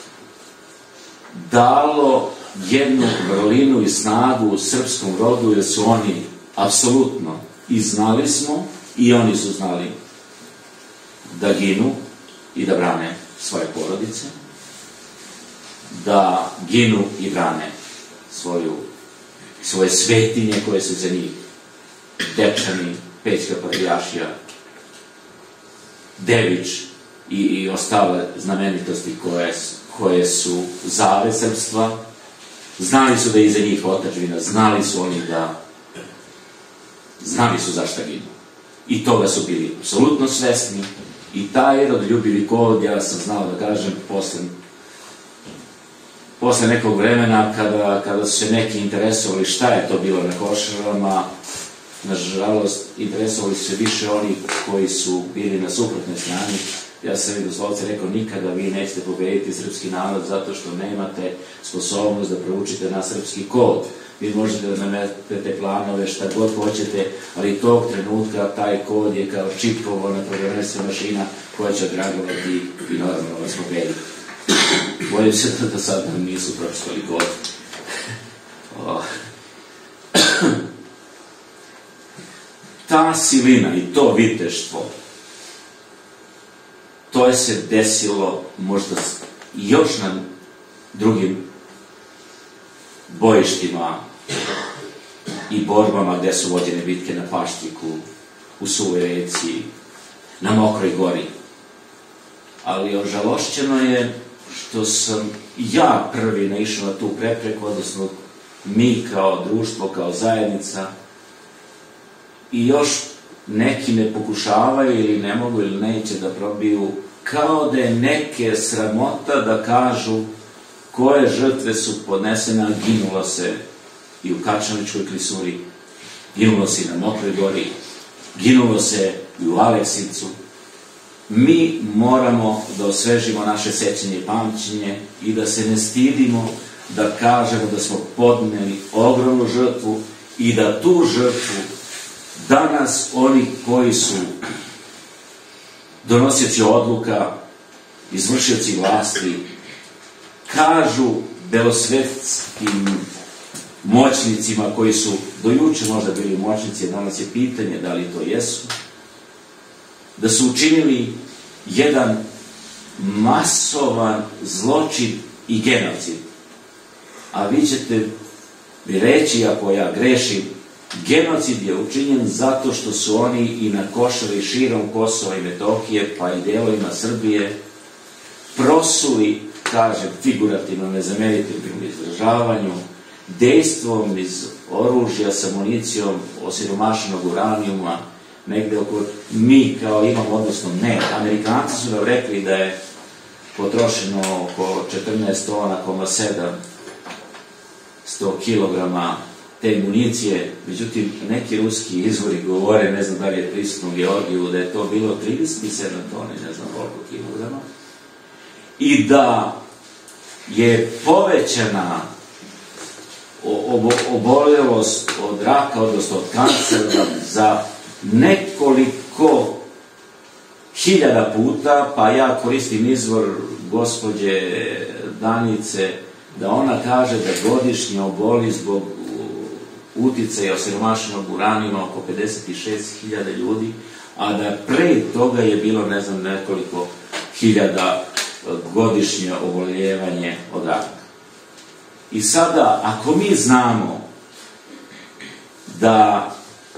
dalo jednu vrlinu i snagu u srpskom rodu, jer su oni apsolutno, i znali smo, i oni su znali da ginu i da brane svoje porodice, da ginu i brane svoje svetinje koje su za njih Dečani, Pećka patrijaršija, Devič i ostale znamenitosti koje su zave srpstva. Znali su da je iza njih otadžbina, znali su oni da znali su zašto ginu. I toga su bili apsolutno svesni. I taj rodoljubivi kod, ja sam znao da kažem, posle nekog vremena, kada su se neki interesovali šta je to bilo na Košarama, nažalost, interesovali su se više oni koji su bili na suprotnoj strani. Ja sam i doslovce rekao, nikada vi nećete pobediti srpski narod zato što nemate sposobnost da proučite na srpski kod. Vi možete da nametete planove šta god hoćete, ali tog trenutka taj kod je kao čipovana programerska mašina koja će odreagovati i normalno vas pobediti. Bojim se da do sada nisu pročitali kod. Ta silina i to viteštvo, to je se desilo možda još na drugim bojištima i borbama gde su vođene bitke na Paštiku, u Suvoj reci, na Mokroj gori. Ali ožalošćeno je što sam ja prvi naišao na tu prepreku, odnosno mi kao društvo, kao zajednica, i još neki ne pokušavaju ili ne mogu ili neće da probiju, kao da je neke sramota da kažu koje žrtve su podnesene, ginulo se i u Kačaničkoj klisuri, ginulo se i na Mokroj gori, ginulo se i u Aleksivcu. Mi moramo da osvežimo naše sećanje i pamćenje i da se ne stidimo da kažemo da smo podneli ogromnu žrtvu i da tu žrtvu danas oni koji su donosioci odluka, izvršioci vlasti, kažu belosvetskim moćnicima koji su do juče možda bili moćnici, danas je pitanje da li to jesu, da su učinili jedan masovan zločin i genocid. A vi ćete mi reći, ako ja grešim, genocid je učinjen zato što su oni i na Košari širom Kosova i Metohije, pa i delovima Srbije, prosuli, kažem, figurativno, ne zamerite u izražavanju, dejstvom iz oružja sa municijom osiromašenog uranijuma, negde oko mi kao imamo, odnosno ne, Amerikanci su nam rekli da je potrošeno oko 14,7 kilograma te municije, međutim neki ruski izvori govore, ne znam da li je prisutno u Georgiju, da je to bilo 37 tone, ne znam koliko kilograma, i da je povećana oboljelost od raka, odnosno od kancera, za nekoliko hiljada puta, pa ja koristim izvor gospođe Danice, da ona kaže da godišnje oboli zbog uticaja osiromašenog uranijuma oko 56.000 ljudi, a da pre toga je bilo, ne znam, nekoliko hiljada godišnje oboljevanje od raka. I sada, ako mi znamo da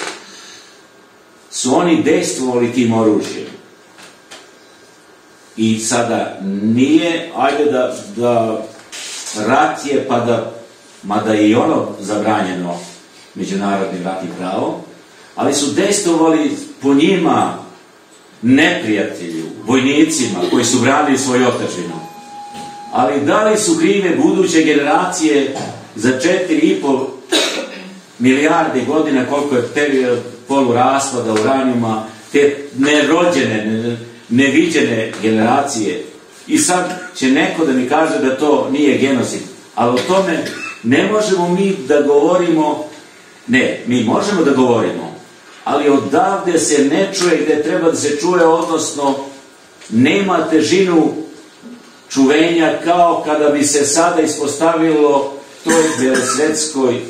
su oni dejstvovali tim oružjem i sada nije, ajde da rat je, pa da, mada je i ono zabranjeno međunarodnim ratnim pravom, ali su dejstvovali po njima neprijatelju, vojnicima koji su branili svoju otadžbinu. Ali da li su krive buduće generacije za 4,5 milijarde godina, koliko je period poluraspada uranijuma, te nerođene, neviđene generacije? I sad će neko da mi kaže da to nije genocid, ali o tome ne možemo mi da govorimo, ne, mi možemo da govorimo, ali odavde se ne čuje gde treba da se čuje, odnosno nema težinu čuvenja, kao kada bi se sada ispostavilo toj belosvetskoj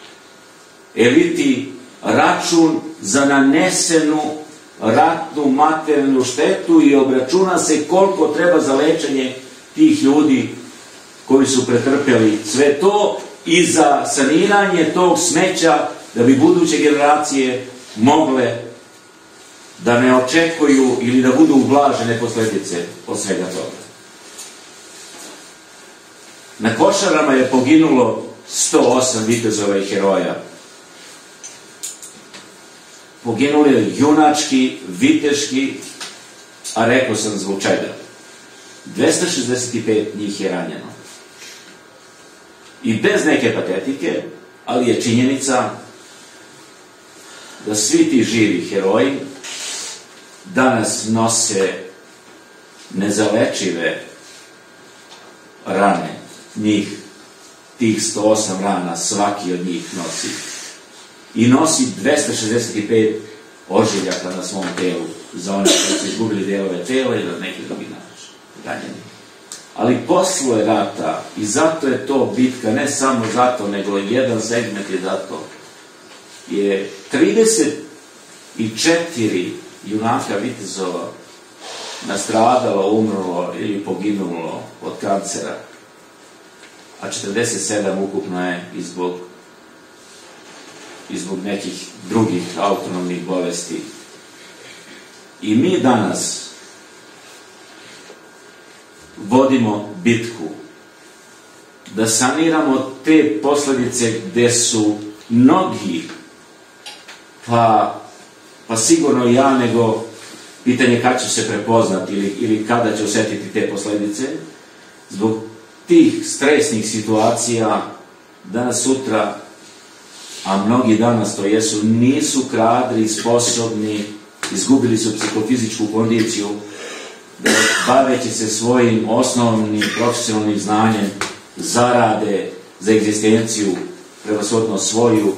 eliti račun za nanesenu ratnu materijalnu štetu i obračuna se koliko treba za lečenje tih ljudi koji su pretrpjeli sve to i za saniranje tog smeća da bi buduće generacije mogle da ne očekuju ili da budu ublažene posljedice od svega toga. Na Košarama je poginulo 108 vitezova i heroja. Poginuli junački, viteški, a rekao sam zbog čega. 265 njih je ranjeno. I bez neke patetike, ali je činjenica da svi ti živi heroji danas nose nezalečive rane. Tih 108 rana svaki od njih nosi. I nosi 265 ožiljaka na svom telu za one koji su izgubili delove tela ili na neki drugi način ranjeni. Ali posle rata, i zato je to bitka, ne samo zato, nego jedan segment je zato, je 34 junaka vitezova nastradalo, umrlo ili poginulo od kancera, a 47 ukupno je i zbog nekih drugih autonomnih bolesti. I mi danas vodimo bitku da saniramo te posljedice gde su mnogi, pa sigurno ja, nego pitanje kad ću se prepoznati ili kada ću osjetiti te posljedice, zbog tih stresnih situacija danas, sutra, a mnogi danas to jesu, nisu kadri, sposobni, izgubili su psihofizičku kondiciju da baveći se svojim osnovnim profesionalnim znanjem zarade za egzistenciju, prevashodno svoju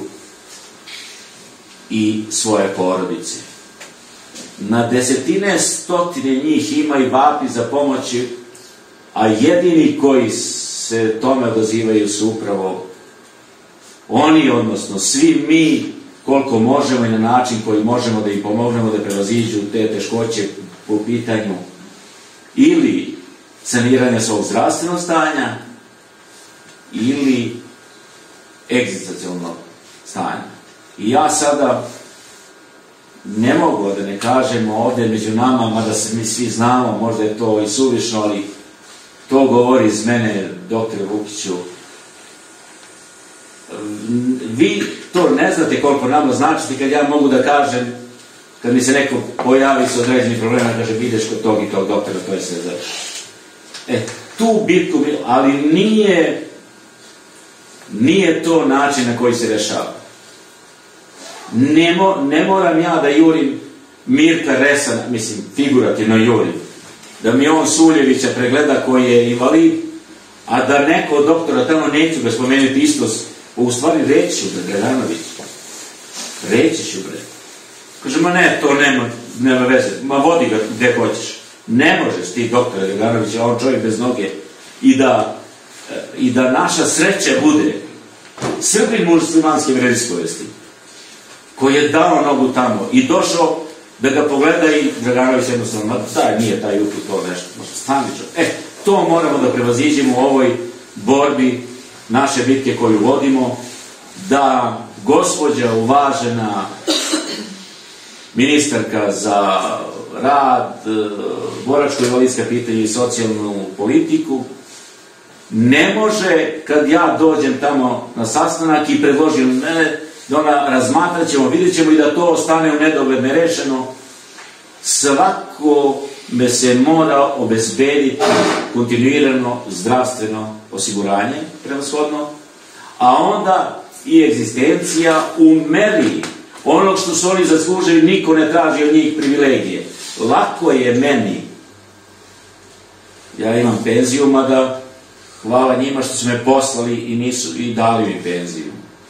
i svoje porodice. Na desetine, stotine njih ima i vapi za pomoći, a jedini koji se tome odazivaju su upravo oni, odnosno svi mi, koliko možemo i na način koji možemo da im pomognemo da prevaziđu te teškoće po pitanju ili saniranja svog zdravstvenog stanja ili egzistencijalnog stanja. I ja sada ne mogu da ne kažem ovdje među nama, mada se mi svi znamo, možda je to i suvišno, ali to govori iz mene, dr. Vukiću. Vi to ne znate koliko nama značite kad ja mogu da kažem, kad mi se neko pojavi s određenim problemima, kaže ideš kod tog i tog doktora, to je sve završi. Tu bitku, ali nije to način na koji se rešava. Ne moram ja da jurim Mirka Resana, mislim, figurativno jurim, da mi on Suljevića pregleda koji je invalid, a da neko od doktora tamo, neću ga spomenuti isto, u stvari reći ću bre, Draganović, reći ću bre. Kaže, ma ne, to nema veze, ma vodi ga gde hoćeš. Ne možeš ti, doktore Draganović, a on čovjek bez noge, i da naša sreća bude Srbin muslimanske vjeroispovesti, koji je dao nogu tamo i došao da ga pogleda i Draganović jednostavno, ma taj nije taj uput, to nešto, stanično. To moramo da prevaziđemo u ovoj borbi naše bitke koju vodimo, da gospođa uvažena ministarka za rad, boračko-invalidska pitanja i socijalnu politiku ne može, kad ja dođem tamo na sastanak i predložim mene, da ona razmatrat ćemo, vidjet ćemo i da to ostane u nedogled nerešeno. Svako me se mora obezbediti kontinuirano zdravstveno osiguranje, prevashodno, a onda i egzistencija u meri onog što su oni zaslužili, niko ne traži od njih privilegije. Lako je meni, ja imam penziju, mada hvala njima što su me poslali i dali mi penziju.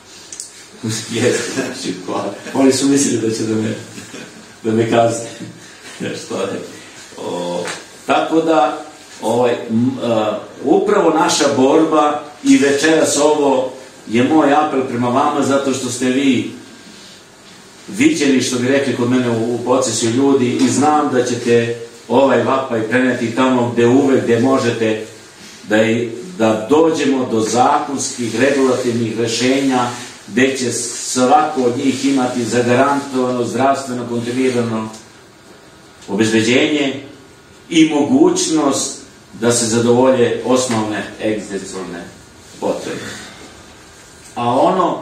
Znači, oni su mislili da će da me kazne. Tako da, upravo naša borba i večeras ovo je moj apel prema vama, zato što ste vi viđeni, što bi rekli kod mene u procesu ljudi, i znam da ćete ovaj vapaj preneti tamo gde možete, da dođemo do zakonskih, regulativnih rešenja, gde će svako od njih imati zagarantovano, zdravstveno, kontinuirano obezbeđenje i mogućnost da se zadovolje osnovne egzistencijalne potrebe. A ono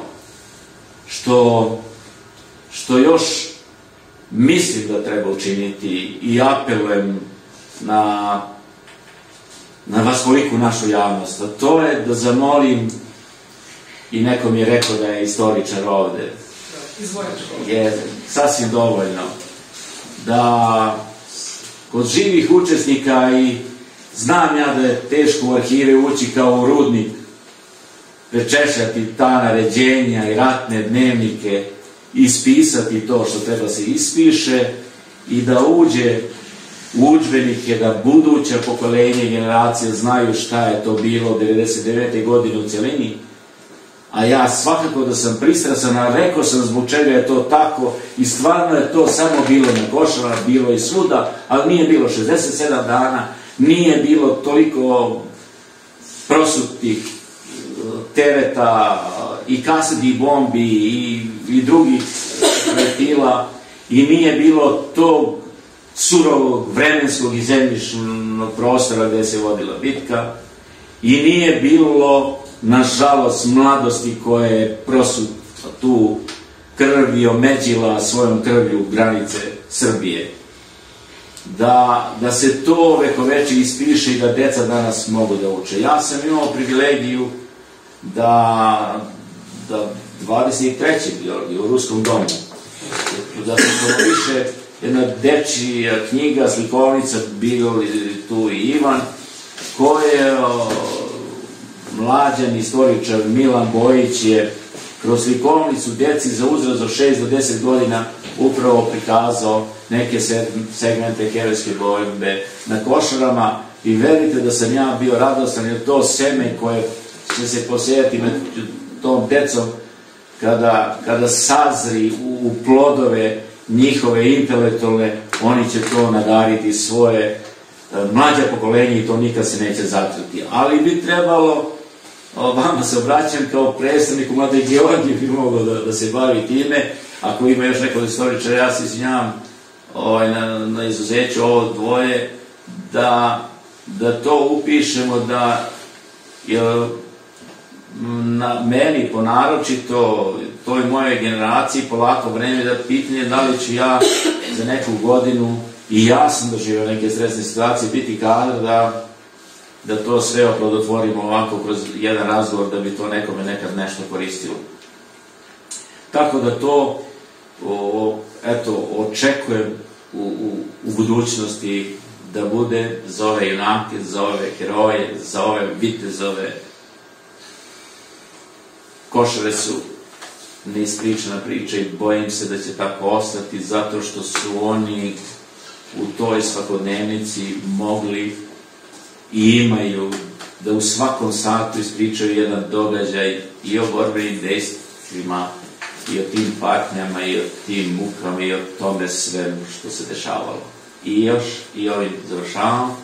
što još mislim da treba učiniti i apelujem na vaskoliku našu javnost, a to je da zamolim, i neko mi je rekao da je istoričar ovde, je sasvim dovoljno, da kod živih učesnika, i znam ja da je teško u arhive ući kao u rudnik, prečešljati ta naređenja i ratne dnevnike, ispisati to što treba se ispiše i da uđe u udžbenike, da buduća pokolenja i generacije znaju šta je to bilo 99. godine u celini. A ja svakako da sam pristrasan, a rekao sam zbog čega je to tako, i stvarno je to samo bilo na Košarama, bilo i svuda, ali nije bilo 67 dana, nije bilo toliko prosutih tereta i kasetnih bombi i drugih projektila, i nije bilo tog surovog vremenskog i zemljišnog prostora gde se vodila bitka, i nije bilo, nažalost, mladosti koja je prosut tu krvi omeđila svojom krvlju granice Srbije. Da se to vekoveče ispiše i da deca danas mogu da uče. Ja sam imao privilegiju da 23. u Ruskom domu, da se propiše jedna dečija knjiga, slikovnica, bio tu i Ivan, koje mlađan istoričar Milan Bojić je kroz slikovnicu deci za uzrast od 6 do 10 godina upravo prikazao neke segmente herojske borbe na Košarama, i verite da sam ja bio radostan, jer to seme koje će se posejati među tom decom kada sazri u plodove njihove intelektualne, oni će to nadariti svoje mlađe pokolenje i to nikad se neće zatrti. Ali bi trebalo, vama se obraćam kao predstavniku Mladej Georgije, bi mogao da se bavi time. Ako ima još neko istoričar, ja se izvinjavam na izuzeću ovo dvoje, da to upišemo, da na meni ponaročito, toj moje generaciji, polako vreme da pitanje da li ću ja za neku godinu, i ja sam doživio neke stresne situacije, biti kadar da to sve oplodotvorimo ovako kroz jedan razgovor, da bi to nekome nekad nešto koristilo. Tako da to, očekujem u budućnosti da bude za ove junake, za ove heroje, za ove vitezove. Košare su neispričana priča i bojim se da će tako ostati, zato što su oni u toj svakodnevnici mogli i imaju da u svakom satu ispričaju jedan događaj i o borbenim dejstvima, i o tim patnjama, i o tim mukama, i o tome svemu što se dešavalo. I još, i ovim završavam,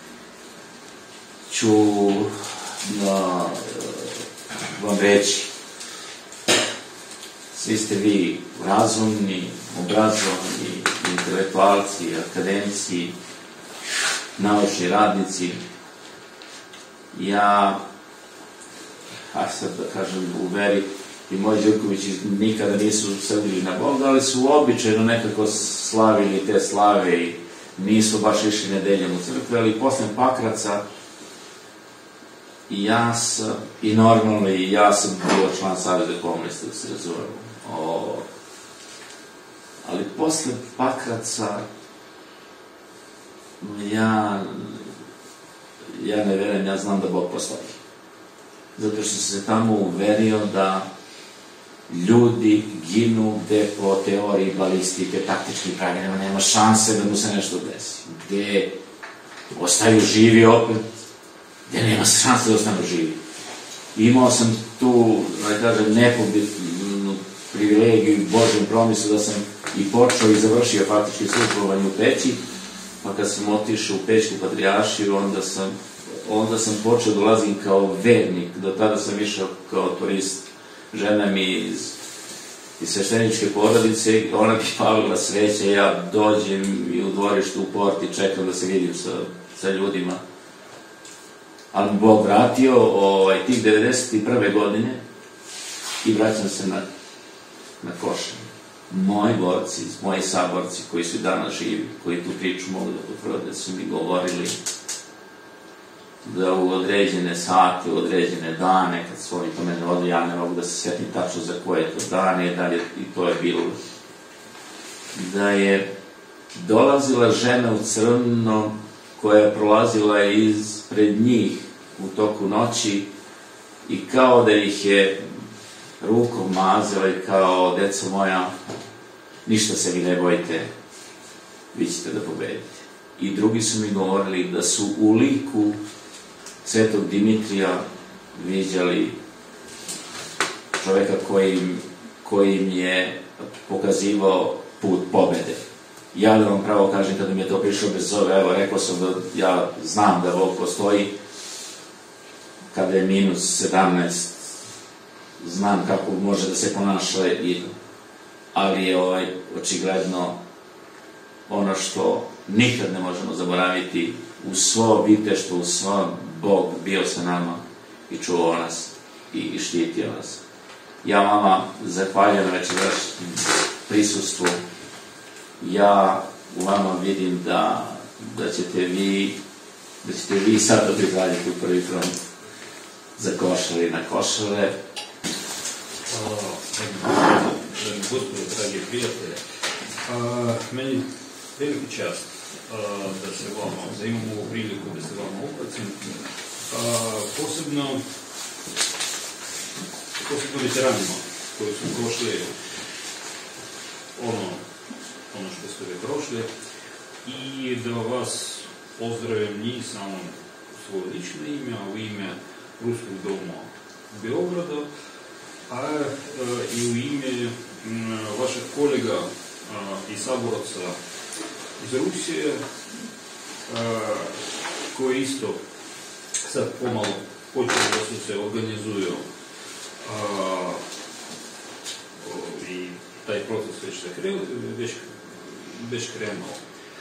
ću vam reći, svi ste vi razumni, obrazovani, intelektualci, akademici, naučni radnici. Ja sad da kažem, u veri, i moji Đurkovići nikada nisu srdili na Boga, ali su običajno nekako slavili te slave i nisu baš išli nedeljom u crkve, ali posle Pakraca i normalno i ja sam bio član Saveza komunista, da se razumemo. Ali posle Pakraca ja ne verujem, ja znam da Bog postoji. Zato što sam se tamo uverio da ljudi ginu gde po teoriji balistike, taktičkih pravilima, nema šanse da mu se nešto desi. Gde ostaju živi opet, gdje nema šanse da ostanu živi. Imao sam tu, da kažem, nepobitnu privilegiju i Božjem promisu da sam i počeo i završio faktički službovanje u Peći, pa kad sam otišao u Pećku patrijaršiju, onda sam počeo dolazim kao vernik, do tada sam išao kao turist, žena mi iz svešteničke porodice, ona mi palila sveće, ja dođem i u dvorištu u porti čekam da se vidim sa ljudima. Ali Bog vratio tih 91. godine i vraćam se na Košare. Moji borci, moji saborci koji su danas živi, koji tu priču mogu da potvrde, su mi govorili da u određene sate, u određene dane, kad su oni to mene vodili, ja ne mogu da se sjetim tačno za koje to dane, da li i to je bilo, da je dolazila žena u crnom koja je prolazila ispred njih u toku noći i kao da ih je rukom mazila i kao, deco moja, ništa se vi ne bojite, vi ćete da pobedite. I drugi su mi govorili da su u liku Svetog Dimitrija viđali čoveka koji im je pokazivao put pobede. Ja da vam pravo kažem, kada mi je to prišlo bez zove, evo, rekao sam da ja znam da Bog postoji, kada je minus 17, znam kako može da se ponaša, ali je očigledno ono što nikad ne možemo zaboraviti, u svo viteštvo, u svom Bog bio sa nama i čuvao nas i štitio nas. Ja vama zahvaljujem na večerašnjem prisustvu. Ja u vama vidim da ćete vi sad da pripravljate u prvi front za Košare i na Košare. Gospodine, dragi prijatelje, meni veliki čast da imam ovu priliku da se vama upracim. Posebno veteranima koji su prošli ono što ste vi prošli i da vas pozdravim njih samo u svoje lično ime, a u ime Ruskog doma u Beogradu, a i u ime vaših kolega i saboraca iz Rusije, koji isto sad pomalo počeli da su se organizuju i taj proces već krenuo.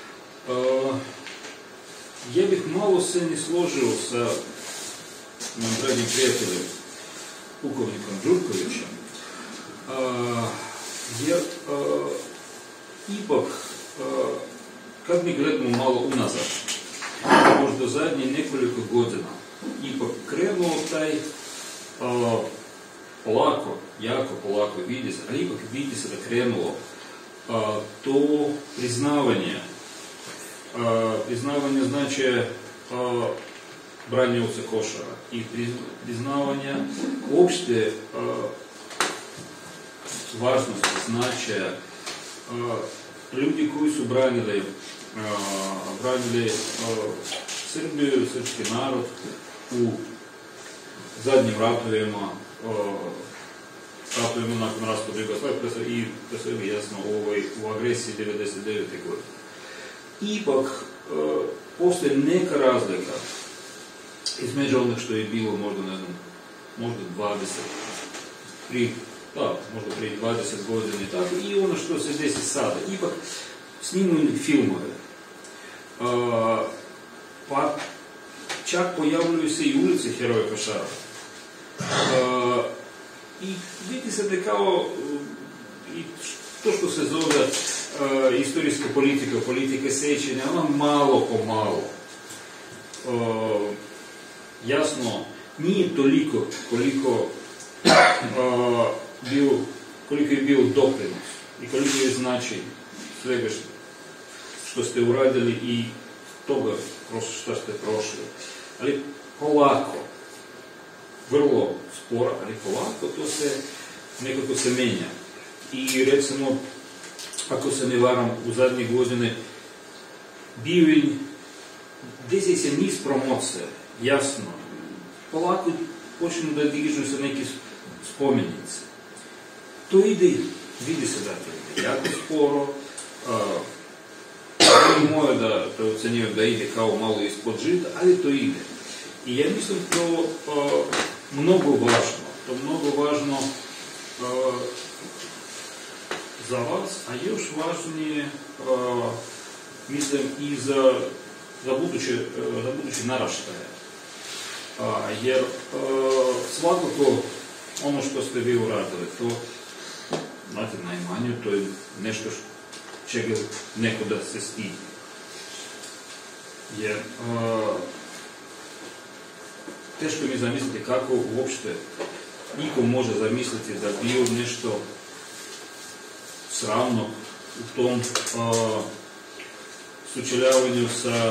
Ja bih malo se ne složio sa mojim dragim prijateljem pukovnikom Đurkovićem, jer ipak kad mi gledamo malo unazad, možda zadnje nekoliko godina, ipak krenuo taj polako, jako polako vidi se, ali ipak vidi se da krenulo to priznavanje. Priznavanje znači branioca Košara i priznavanje uopšte važnosti, značaja ljudi koji su branili Srbiju, srpski narod u zadnjim ratovima nakon raspada Jugoslavije i da sve je jasno u agresiji 1999. godine. Ipak postoji neka razlika između onog što je bilo možda 20 godina i ono što se desi sada. Ipak snimaju filmove, pa čak pojavljuju se i ulice Heroja Košara. I vidi se da kao i to što se zove istorijska politika sećanja, ona malo po malo. Jasno, nije toliko koliko je bio doprinos i koliko je značaj svega što ste uradili i toga što ste prošli. Ali polako, vrlo sporo, ali polako to se nekako se menja. I recimo, ako se ne varam, u zadnje godine Bivinj desi se niz promocije, jasno. Polako počnu da dižu se neki spomenici. To ide, vidi se da to ide jako sporo. Moje da ocenjujem da ide kao malo ispod žita, ali to ide. I ja mislim to mnogo važno. To mnogo važno za vas, a još važnije mislim i za buduće naraštaje. Jer svakako ono što ste vi uradili, to znate najmanje, to je nešto čega neko da se stidi. Jer teško mi zamisliti kako uopšte niko može zamisliti da bio nešto sramno u tom sučeljavanju sa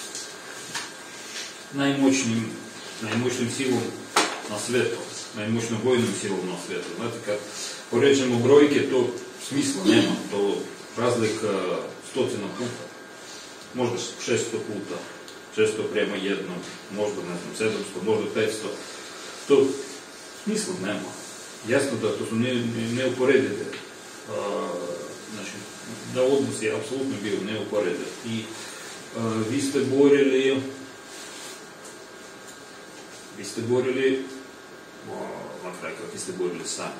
najmoćnim silom na svijetu, najmoćnom vojnom silom na svijetu. Znate, kad poređemo brojke, to smisla nema, to razlika 100 puta, možda 600 puta, 600 prema jednom, možda ne znam, 700, možda 500, to smisla nema. Jasno da to su neuporedive, znači da odnos je apsolutno bio neuporediv. I vi ste borili, na kraju kako vi ste borili sami.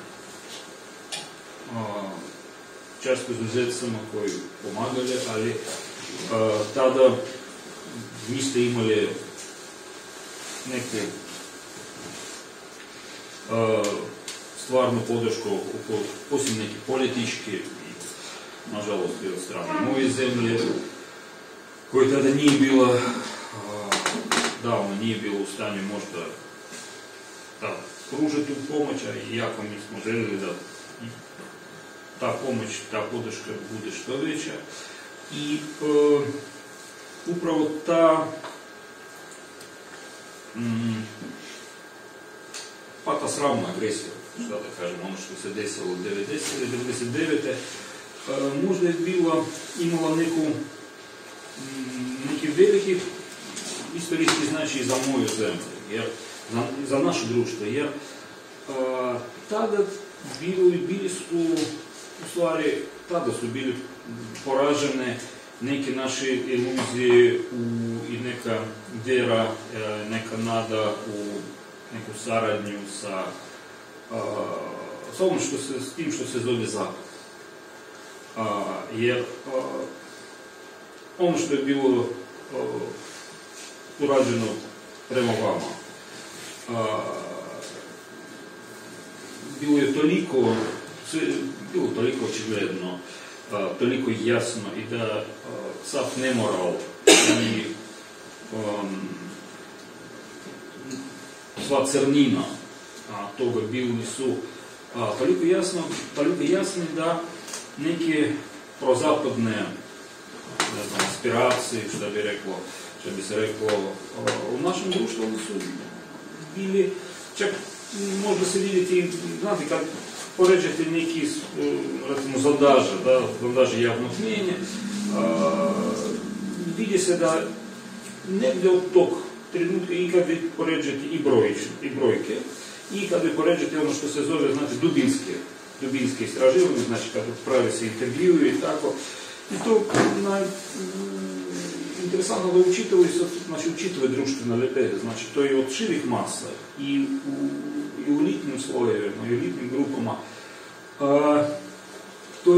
Čast izuzecima koji pomagali, ali tada niste imali neku stvarnu podršku, osim neki politički, nažalost bio od strane moje zemlje, koja tada nije bila, davno nije bila u stanju možda da pruža tu pomoć, a iako mi smo željeli da ta pomoć, ta podrška bude što veća. I upravo ta ta sramna agresija, što da kažem, ono što se desilo u 1999. Možda je imala neki veliki istorijski značaj za moju zemlju, za naše društvo, jer tada bili su, u stvari, tada su bili poražene neke naše iluzije i neka vera, neka nada u neku saradnju sa ovom s tim što se zove Zapad. Jer ono što je bilo urađeno prema vama, bilo toliko očigledno, toliko jasno i da sav nemoral i sva crnina toga bili su toliko jasni da neke prozapadne aspiracije, što bi se reklo, u našem društvu oni su bili, čak možda se vidjeti, znate, kad poređete neki, recimo, zondaže javnog mnijenja, vidi se da negdje od tog trenutka i kad vi poređete i brojke, i kad vi poređete ono što se zove, znate, dubinske istraživanje, znači kad pravi se intervju i tako, i to interesantno da učitave društvene lepede, znači to je od širih masa i u elitnim slojevima, i u elitnim grupama. To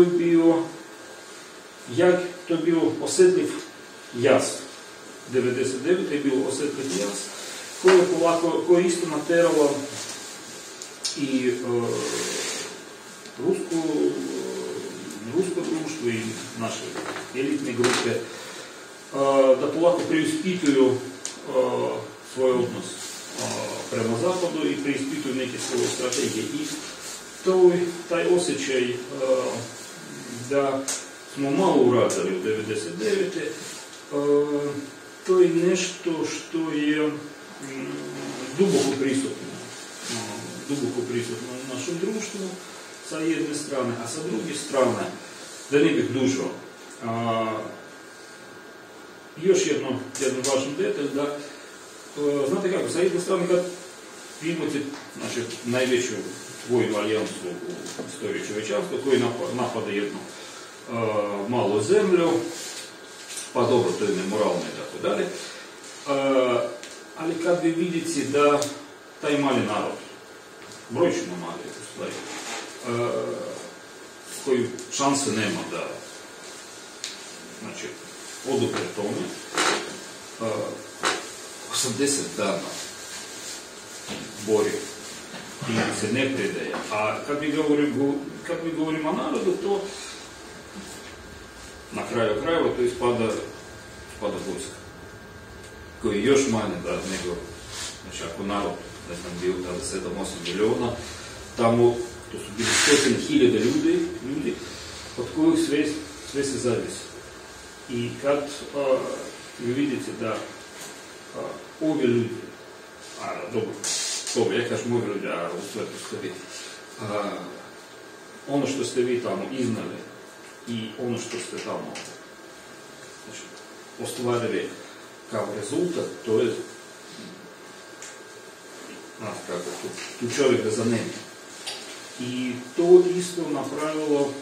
je bio osjetljiv jaz. 1999. je bio osjetljiv jaz, koji je isto nateralo i rusko društvo i naše elitne grupe da polako preispituju svoj odnos prema Zapadu i preispituju neke svoje strategije. I taj osjećaj da smo malo uradili u 1999. To je nešto što je duboko prisutno u našem društvu sa jedne strane, a sa druge strane, da ne bih dužao, još jedno važno detalj, da znate kako, sa jedne strane kad vi imate znači, najveću vojnu alijansu u istoriji čovječanstva koji napada jednu malu zemlju, pa dobro, to je nemoralno i tako dalje, ali kad vi vidite da taj mali narod, brojčno mali u stvari, koji šanse nema da znači, odupre tome, 80 dana bori i se ne predaje. A kad mi govorimo o narodu, to na kraju krajeva to ispada vojska, koji je još manje nego, znači ako narod, ne znam, bio tada 7-8 miliona, tamo to su bili 100.000 ljudi, od kojih sve se zavisi. I kad vi vidite da ovi ljudi, dobro, ja kažem ovi ljudi, a u stvari ste vi, ono što ste vi tamo iznali i ono što ste tamo znači, ostvarili kao rezultat, to je kako tu čovjek da zanemi. I to isto napravilo,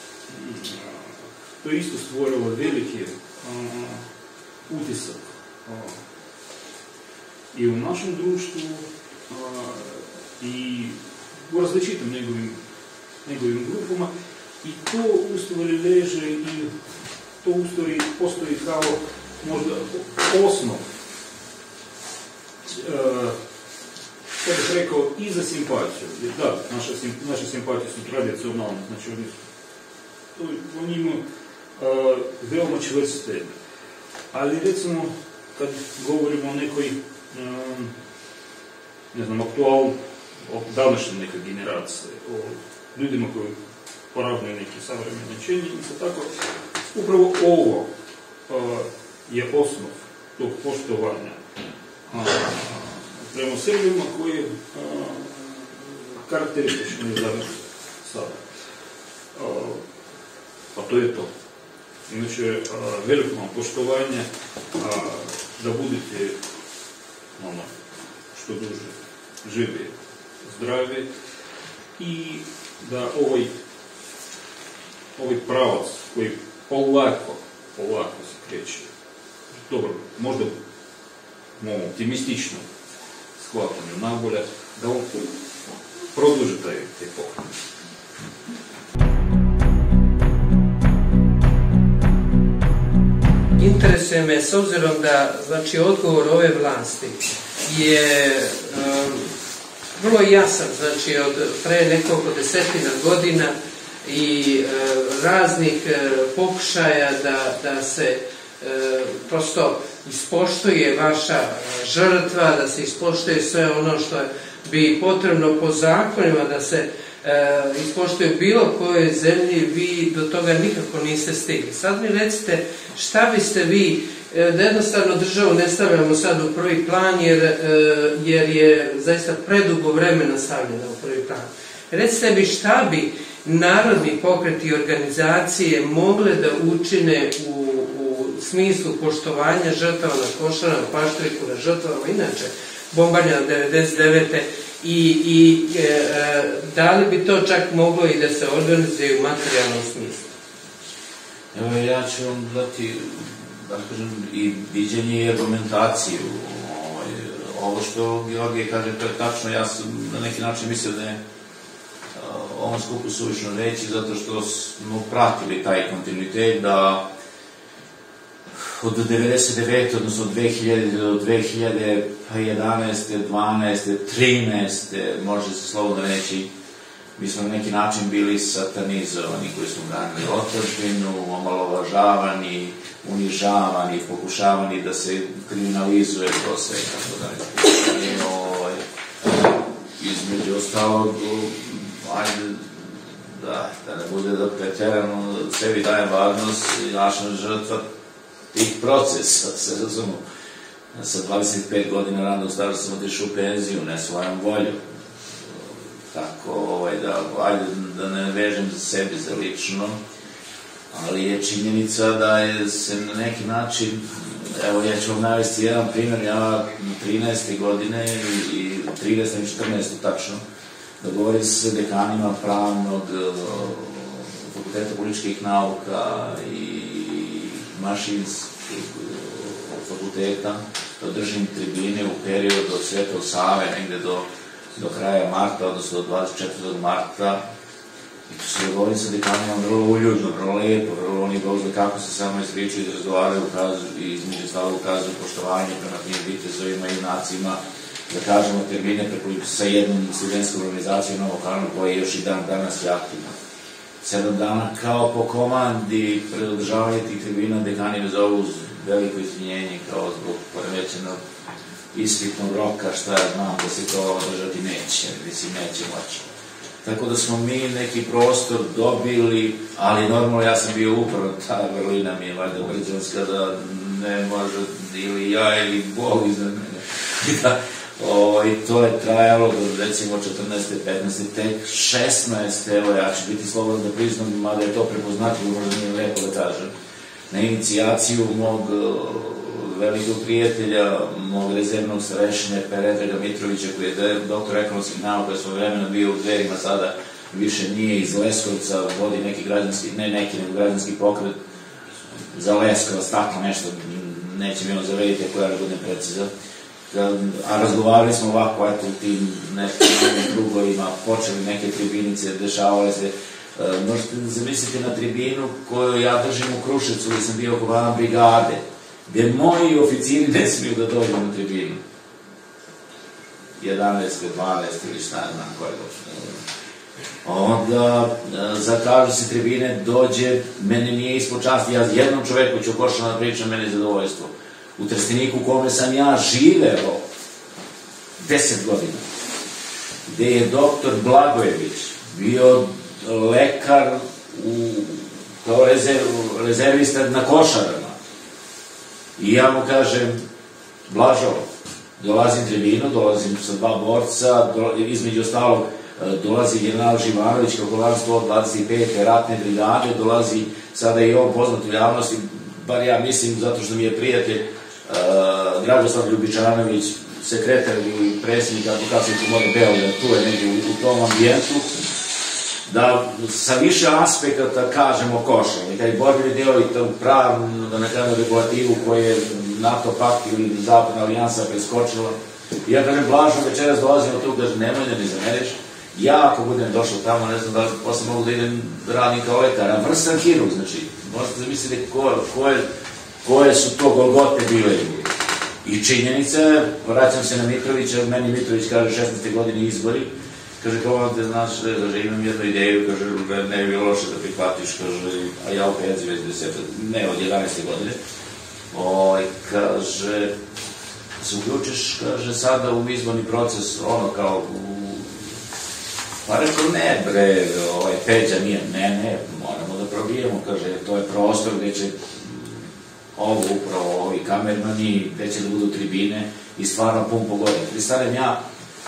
to isto stvorilo veliki utisak i u našem društvu i u različitim njegovim grupama i to u stvari leže i to u stvari postoji kao možda osnov što bih rekao i za simpatiju. Da, naše simpatije su tradicionalne, znači oni imaju veoma čvrste. Ali recimo, kad govorimo o nekoj, ne znam, aktualnom, o današnjoj nekoj generaciji, o ljudima koji poravnaju neke savremene činjenice, tako, upravo ovo je osnov tog poštovanja prema Srbima koji je karakteristični za sada. Pa to je to. Inače, veliko vam poštovanje da budete što duže živi, zdravi i da ovaj pravac koji polako se kreće, dobro, možda optimistično shvatanju nabolje, da on produži taj pokret. Interesuje me, s obzirom da znači, odgovor ove vlasti je vrlo jasan, znači od pre nekoliko desetina godina i raznih pokušaja da se prosto ispoštuje vaša žrtva, da se ispoštuje sve ono što bi potrebno po zakonima da se ispoštuje bilo kojoj zemlji, vi do toga nikako niste stigli. Sad mi recite šta biste vi, da jednostavno državu ne stavljamo sad u prvi plan jer je zaista predugo vremena stavljena u prvi plan. Recite mi šta bi narodni pokreti i organizacije mogle da učine u smislu poštovanja žrtava na Košarama, Paštriku, na žrtvama inače, bombanja 99. I da li bi to čak moglo i da se organizuje u materijalnom smislu? Evo, ja ću vam dati, da kažem, i viđenje i argumentaciju. Ovo što Georgije kaže, to je tačno, ja sam na neki način mislio da je ovom skupu suvišno reći, zato što smo pratili taj kontinuitet da od 1999. odnosno 2000. do 2011. 12. 13. može se slobodno reći, mi smo na neki način bili satanizovani koji smo branili otadžbinu, omalovažavani, unižavani, pokušavani da se kriminalizuje to sve, tako da između ostalog, ajde, da ne bude da preterano sebi dajem važnost i naša žrtva tih procesa, se razumu. Sa 25 godina radnog staža sam otišao u penziju, ne svojom voljom. Tako, ajde, da ne vežem za sebi za lično, ali je činjenica da je se na neki način, evo ja ću vam navesti jedan primjer, ja 13. godine i 13. i 14. tačno, dogovorim se s dekanima pravnog fakulteta političkih nauka i mašinskih fakulteta, da držim tribine u periodu od Svetog Save, negde do kraja marta, odnosno do 24. marta. I tu se dogovorim sa dekanima vrlo uljudno, vrlo lepo, vrlo oni Bog zna kako se samo ispričaju i razgovaraju i između stava ukazuju poštovanje prema tim vitezovima i nacima, da kažemo termine sa jednom studentskom organizacijom Novom Kalanu koja je još i dan danas aktivna. 7 dana kao po komandi pred održavanje tih tribina dekani me zovu uz veliko izvinjenje kao zbog poremećenog ispitnog roka, šta ja znam da se to održati neće, mislim neće moći. Tako da smo mi neki prostor dobili, ali normalno ja sam bio upravo, ta vrlina mi je valjda brđanska da ne može ili ja ili Bog iznad mene. I to je trajalo do recimo 14. 15. tek 16. Evo ja ću biti slobodan da priznam, mada je to prepoznatljivo, možda nije lepo da kažem, na inicijaciju mog velikog prijatelja, mog rezervnog starešine Predraga Mitrovića, koji je doktor ekonomskih nauka, svoj vremena bio u Dverima, sada više nije, iz Leskovca, vodi neki građanski, ne neki, nego građanski pokret za Leskovac, tako nešto, neće mi on zavediti ako ja ne budem precizan. A razgovarali smo ovako, eto, u tim nekim krugovima, počeli neke tribinice, dešavale se. Možete zamisliti na tribinu koju ja držim u Kruševcu, gde sam bio komandan brigade, gde moji oficiri ne smiju da dođu na tribinu. 11. 12. ili šta ne znam koje dođe. Onda zakažu se tribine, dođe, mene nije ispod časti, ja jednom čoveku ću Košana da pričam, mene je zadovoljstvo. U Trsteniku u kome sam ja živeo 10 godina, gde je doktor Blagojević bio lekar kao rezervista na Košarama. I ja mu kažem, Blažo, dolazim tribinu, dolazim sa 2 borca, između ostalog dolazi general Živanović, kako vam 125. ratne brigade, dolazi sada i on poznat u javnosti, bar ja mislim, zato što mi je prijatelj Dragoslav Ljubičanović, sekretar i predsjednik advokatske komore Beograda, tu je negdje u tom ambijentu, da sa više aspekata kažemo Košar. I taj borbeni deo i tu pravnu, da ne kažem, regulativu koju je NATO pakt ili Zapadna alijansa preskočila. I ja kažem, Blažo, večeras dolazimo tu, kažem, nemoj da mi zamereš. Ja, ako budem došao tamo, ne znam da li posle mogu da idem da radim kao lekar, a vrstan hirurg, znači, možete zamisliti koje su to golgote bile. I činjenica, vraćam se na Mitrovića, meni Mitrović kaže 16. godine izbori, kaže, kao da znaš, kaže, imam jednu ideju, kaže, ne bi bilo loše da prihvatiš, kaže, a ja u penziju već 10, ne, od 11. godine, kaže, se uključiš, kaže, sada u izborni proces, ono kao, pa rekao, ne bre, Peđa nije, ne, moramo da probijemo, kaže, to je prostor gde će ovo upravo, ovi kamermani, gde će da budu tribine i stvarno pun pogodan. Pristanem ja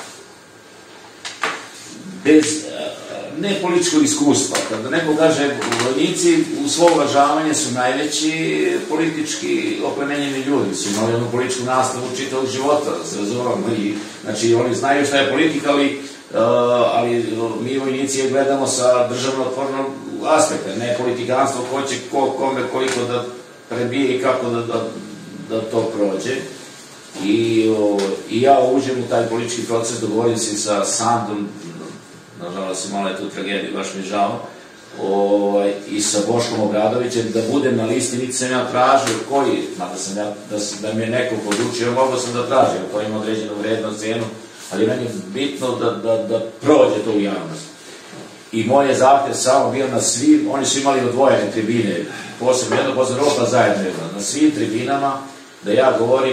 bez ne političkog iskustva. Kada neko kaže, vojnici u svo uvažavanje su najveći politički oplemenjeni ljudi, su imali onu političku nastavu čitavog života, se razumemo, i znači oni znaju šta je politika, ali mi vojnici je gledamo sa državno-otvornog aspekta, ne politikanstvo, ko će kome koliko da prebije i kako da to prođe. I ja uđem u taj politički proces, dogovorim se sa Sandom, nažalost malo je tu tragedija, baš mi žao, i sa Boškom Obradovićem, da budem na listi, niti sam ja tražio koji, mada sam ja, da mi je neko podučio, mogao sam da tražim, to ima određenu vrednost, cenu, ali meni je bitno da prođe to u javnost. I moj je zahtev samo bio na svim, oni su imali odvojene tribine, posebno jedno, posebno drugo, pa zajedno jedno, na svim tribinama, da ja govorim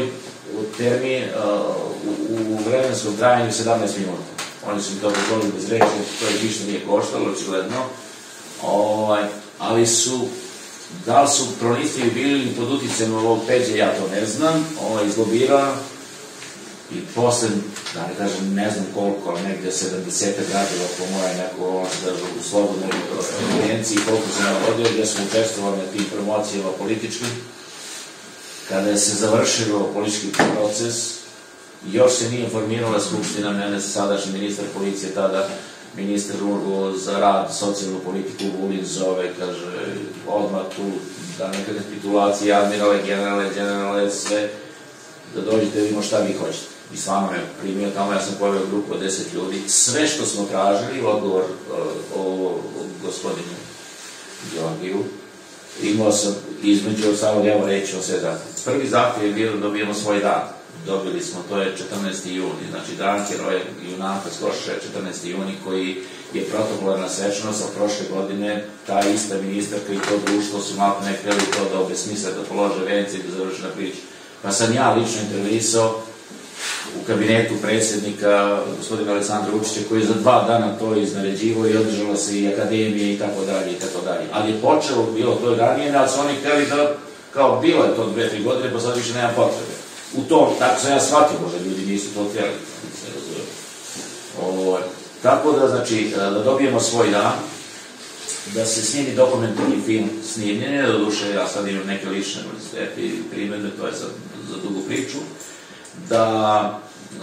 u vremenskom trajanju 17 minuta. Oni su mi to dozvolili bez reči, to je ništa nije koštalo, očigledno, ali da li su pronicljivi bili pod uticajem ovog Peđe, ja to ne znam, izlobirao, i posle, da ne kažem, ne znam koliko, ali negdje 70 gradova po moje neko u slobodnoj evidenciji, koliko sam navodio, gdje smo učestvovali na tim promocijama političkim. Kada je se završilo politički proces, još se nije formirala skupština, mene sadašnji ministar policije, tada ministar za rad, socijalnu politiku, Vulin zove, kaže, odmah tu, da neka titulacije, admirale, generale, sve, da dođete, vidimo šta vi hoćete. I stvarno me primio tamo, ja sam poveo grupu od 10 ljudi, sve što smo tražili, odgovor o gospodinu Georgiju, imao sam između ostalog, evo reći o sve zahtjeve. Prvi zahtjev je bio da dobijemo svoj dan. Dobili smo, to je 14. juni, znači dan heroja junaka Skoše, 14. juni, koji je protokolarna svečanost, a prošle godine ta ista ministarka i to društvo su malo ne htjeli to da obesmisle, da polože vence i da završi na priču. Pa sam ja lično intervjuisao u kabinetu predsjednika gospodina Aleksandra Vučića, koji je za 2 dana to iznaređivo i održala se i akademije i tako dalje i tako dalje. Ali je počelo, bilo to i ranije, ali su oni htjeli da, kao bilo je to 2-3 godine, pa sad više nema potrebe. U tom, tako sam ja shvatio, možda ljudi nisu to htjeli, se razumije. Tako da, znači, da dobijemo svoj dan, da se snimi dokumentarni film snimljenje, do duše ja sad imam neke lične primjedbe, to je za dugu priču, da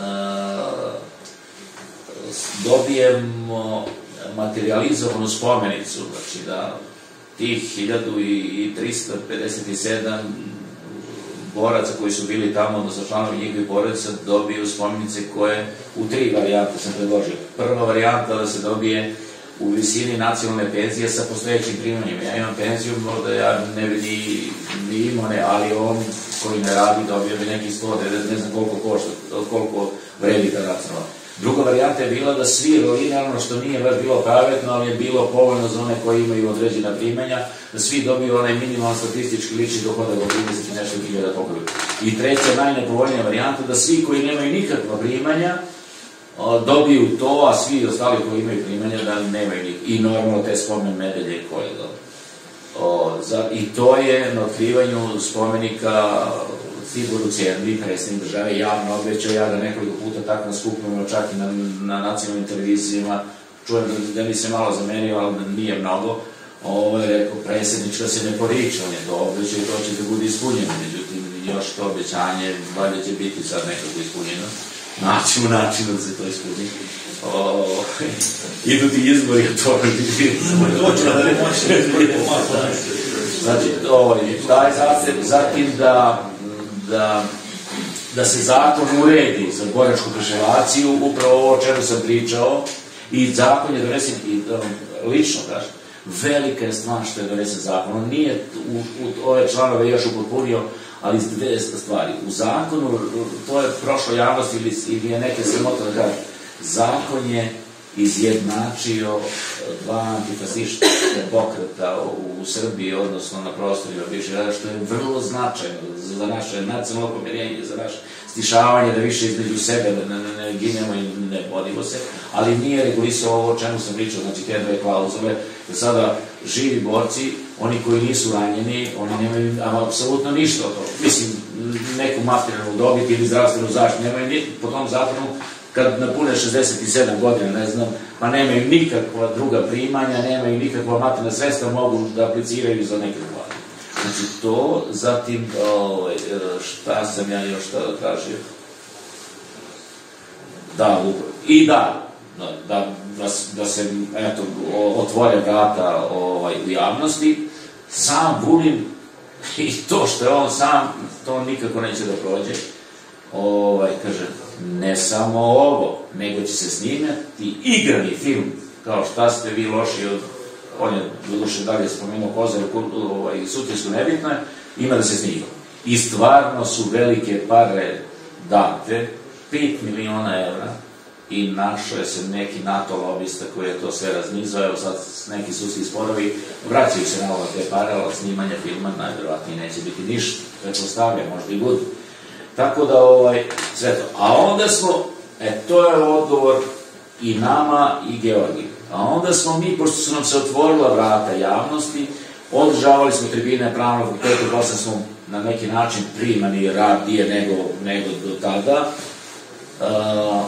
dobijemo materializovanu spomenicu, znači da tih 1357 boraca koji su bili tamo, odnosno članovi njihovih porodica, dobiju spomenice koje u 3 varijante sam predložio. Prva varijanta da se dobije u visini nacionalne penzije sa postojećim primanjima. Ja imam penziju, možda ja ne bi ni imao, ali on koji ne radi dobio bi neki 190, ne znam koliko košta, koliko vredi ta nacionalna. Druga varijanta je bila da svi linearno, što nije baš bilo pravedno, ali je bilo povoljno za one koji imaju određena primanja, da svi dobiju onaj minimalan statistički lični dohodak od 30 i nešto hiljada pokriva. I treća, najnepovoljnija varijanta, da svi koji nemaju nikakva primanja dobiju to, a svi ostali koji imaju primanja da nemaju nikakva. I normalno te spomen medalje koje dobiju. I to je na otkrivanju spomenika Tiboru Cerni, predsjednik države, javno obećao ja da nekoliko puta tako naskupimo, čak i na nacionalnim televizijama, čujem da mi se malo zamenio, ali nije mnogo, rekao, predsjednička se ne poriče, on je to obećao i to će da bude ispunjeno, međutim, još to obećanje, valjda će biti sad nekako ispunjeno, naćemo način da se to ispuni. Idu ti izbori, a to ne biti. Točno, da ne moći izbori pomako. Znači, taj zahtev, zatim da se zakon uredi za boračku prešelaciju, upravo ovo o čemu sam pričao, i zakon je donesen, i lično kažem, velika je stvar što je donesen zakon. On nije u ove članove još upotpunio, ali iz 2 stvari. U zakonu, to je prošlo javnost ili je neke sramota da kažem, zakon je izjednačio 2 antifašistička pokreta u Srbiji, odnosno na prostorima bivšeg rada, što je vrlo značajno za naše nacionalno pomirenje, za naše stišavanje, da više između sebe ne ginemo i ne bodimo se, ali nije regulisao ovo o čemu sam pričao, znači te 2 klauzule, da sada živi borci, oni koji nisu ranjeni, oni nemaju apsolutno ništa od toga. Mislim, neku materijalnu dobit ili zdravstvenu zaštitu, nemaju po tom zakonu, kad napune 67 godina, ne znam, pa nemaju nikakva druga primanja, nemaju nikakva materijalna sredstva, mogu da apliciraju za neke vlade. Znači to, zatim, šta sam ja još tada tražio? Da se, eto, otvore vrata u javnosti, sam Vulin, i to što je on sam, to nikako neće da prođe, kaže, ne samo ovo, nego će se snimati igrani film, kao šta ste vi loši od, on je doduše dalje spomenuo Kozaru i Sutjesku, nebitno je, ima da se snima. I stvarno su velike pare date, 5 miliona evra, i našao se neki NATO lobista koji je to sve raznizao, evo sad neki sudski sporovi, vraćaju se na ovo te pare, ali snimanje filma najvjerovatnije neće biti ništa, pretpostavlja, možda i budu. Tako da, sve to. A onda smo, to je odgovor i nama i Georgiju. A onda smo mi, pošto su nam se otvorila vrata javnosti, održavali smo tribine pravnog fakulteta, posle smo na neki način primani radije nego do tada,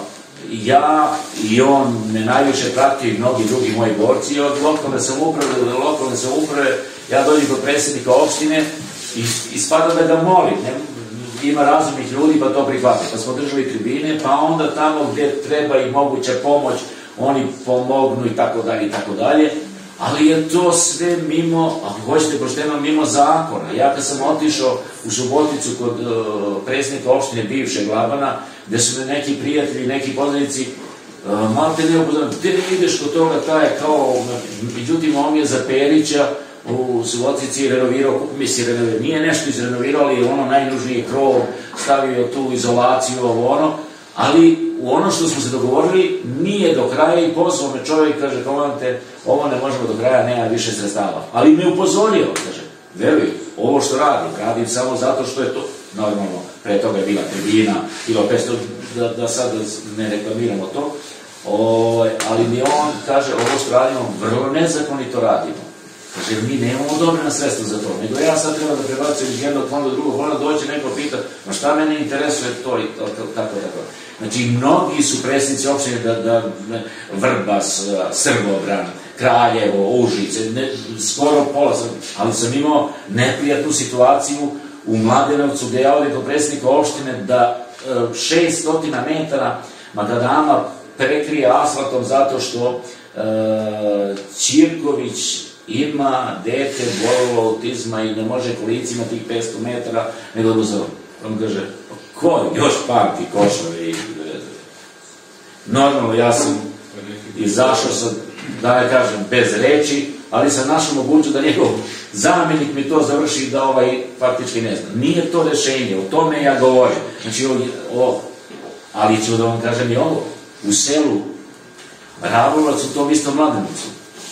ja i on me najviše prati i mnogi drugi moji borci i od lokalne samouprave, ja dođem do predsjednika opštine i spada da ga molim, ima razumnih ljudi pa to prihvate, pa smo držali tribine, pa onda tamo gdje treba i moguća pomoć, oni pomognu i tako dalje, ali je to sve mimo, ako hoćete pošteno, mimo zakona. Ja kad sam otišao u Suboticu kod predsjednika opštine bivšeg Labana, gde su me neki prijatelji, neki poznanici, malo te ne upoznam, gde ideš kod toga, taj je kao, međutim, on je za Perića u Subotici renovirao, nije nešto izrenovirao, ali je ono najnužniji krov, stavio tu izolaciju, ali u ono što smo se dogovorili nije do kraja i pozvao me čovjek, kaže, komandante, ovo ne možemo do kraja, nema više sredstava. Ali me upozorio, kaže, veruj, ovo što radim samo zato što je to, normalno, pre toga je bila tribina, bilo 500, da sad ne reklamiramo to, ali mi on kaže, ovo što radimo, vrlo nezakonito radimo. Kaže, mi nemamo odobrena sredstva za to, nego ja sad treba da prebacim iz jednog fonda do drugog fonda, doće neko pita, ma šta mene interesuje to i tako. Znači, mnogi su predsjednici opštine Vrbas, Srbobran, Kraljevo, Užice, skoro pola sam, ali sam imao neprijatnu situaciju u Mladenovcu, gde ja odim do predsjednika opštine da 600 metara makadama prekrije asfaltom zato što Ćirković ima dete, bolilo autizma i ne može kolicima tih 500 metara, nego da zove. On kaže, ko još pamti Košare i... Normalno, ja sam izašao sam, da ne kažem, bez reči, ali sam našao moguću da njegov zamjenik mi to završi da faktički ne zna. Nije to rešenje, o tome ja govorim. Znači, ali ću da vam kažem i ovo, u selu Ravovac, u tom istom Mladenovcu,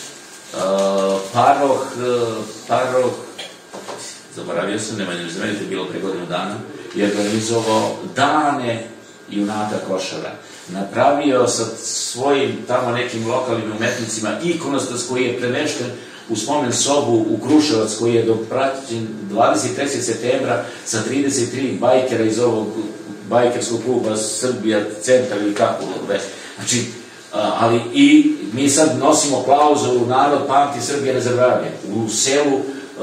Paroh, zaboravio sam, nemoj ne zamenite, bilo pre godinu dana, je organizovao dane junaka Košara. Napravio sa svojim tamo nekim lokalnim umetnicima ikonostas koji je premešten u spomen sobu u Kruševac, koji je dopraćen 23. septembra sa 33 bajkera iz ovog bajkerskog kluba Srbija centar ili kako već. Znači, ali i mi sad nosimo klauzulu narod pamti, Srbija ne zaboravlja. U selu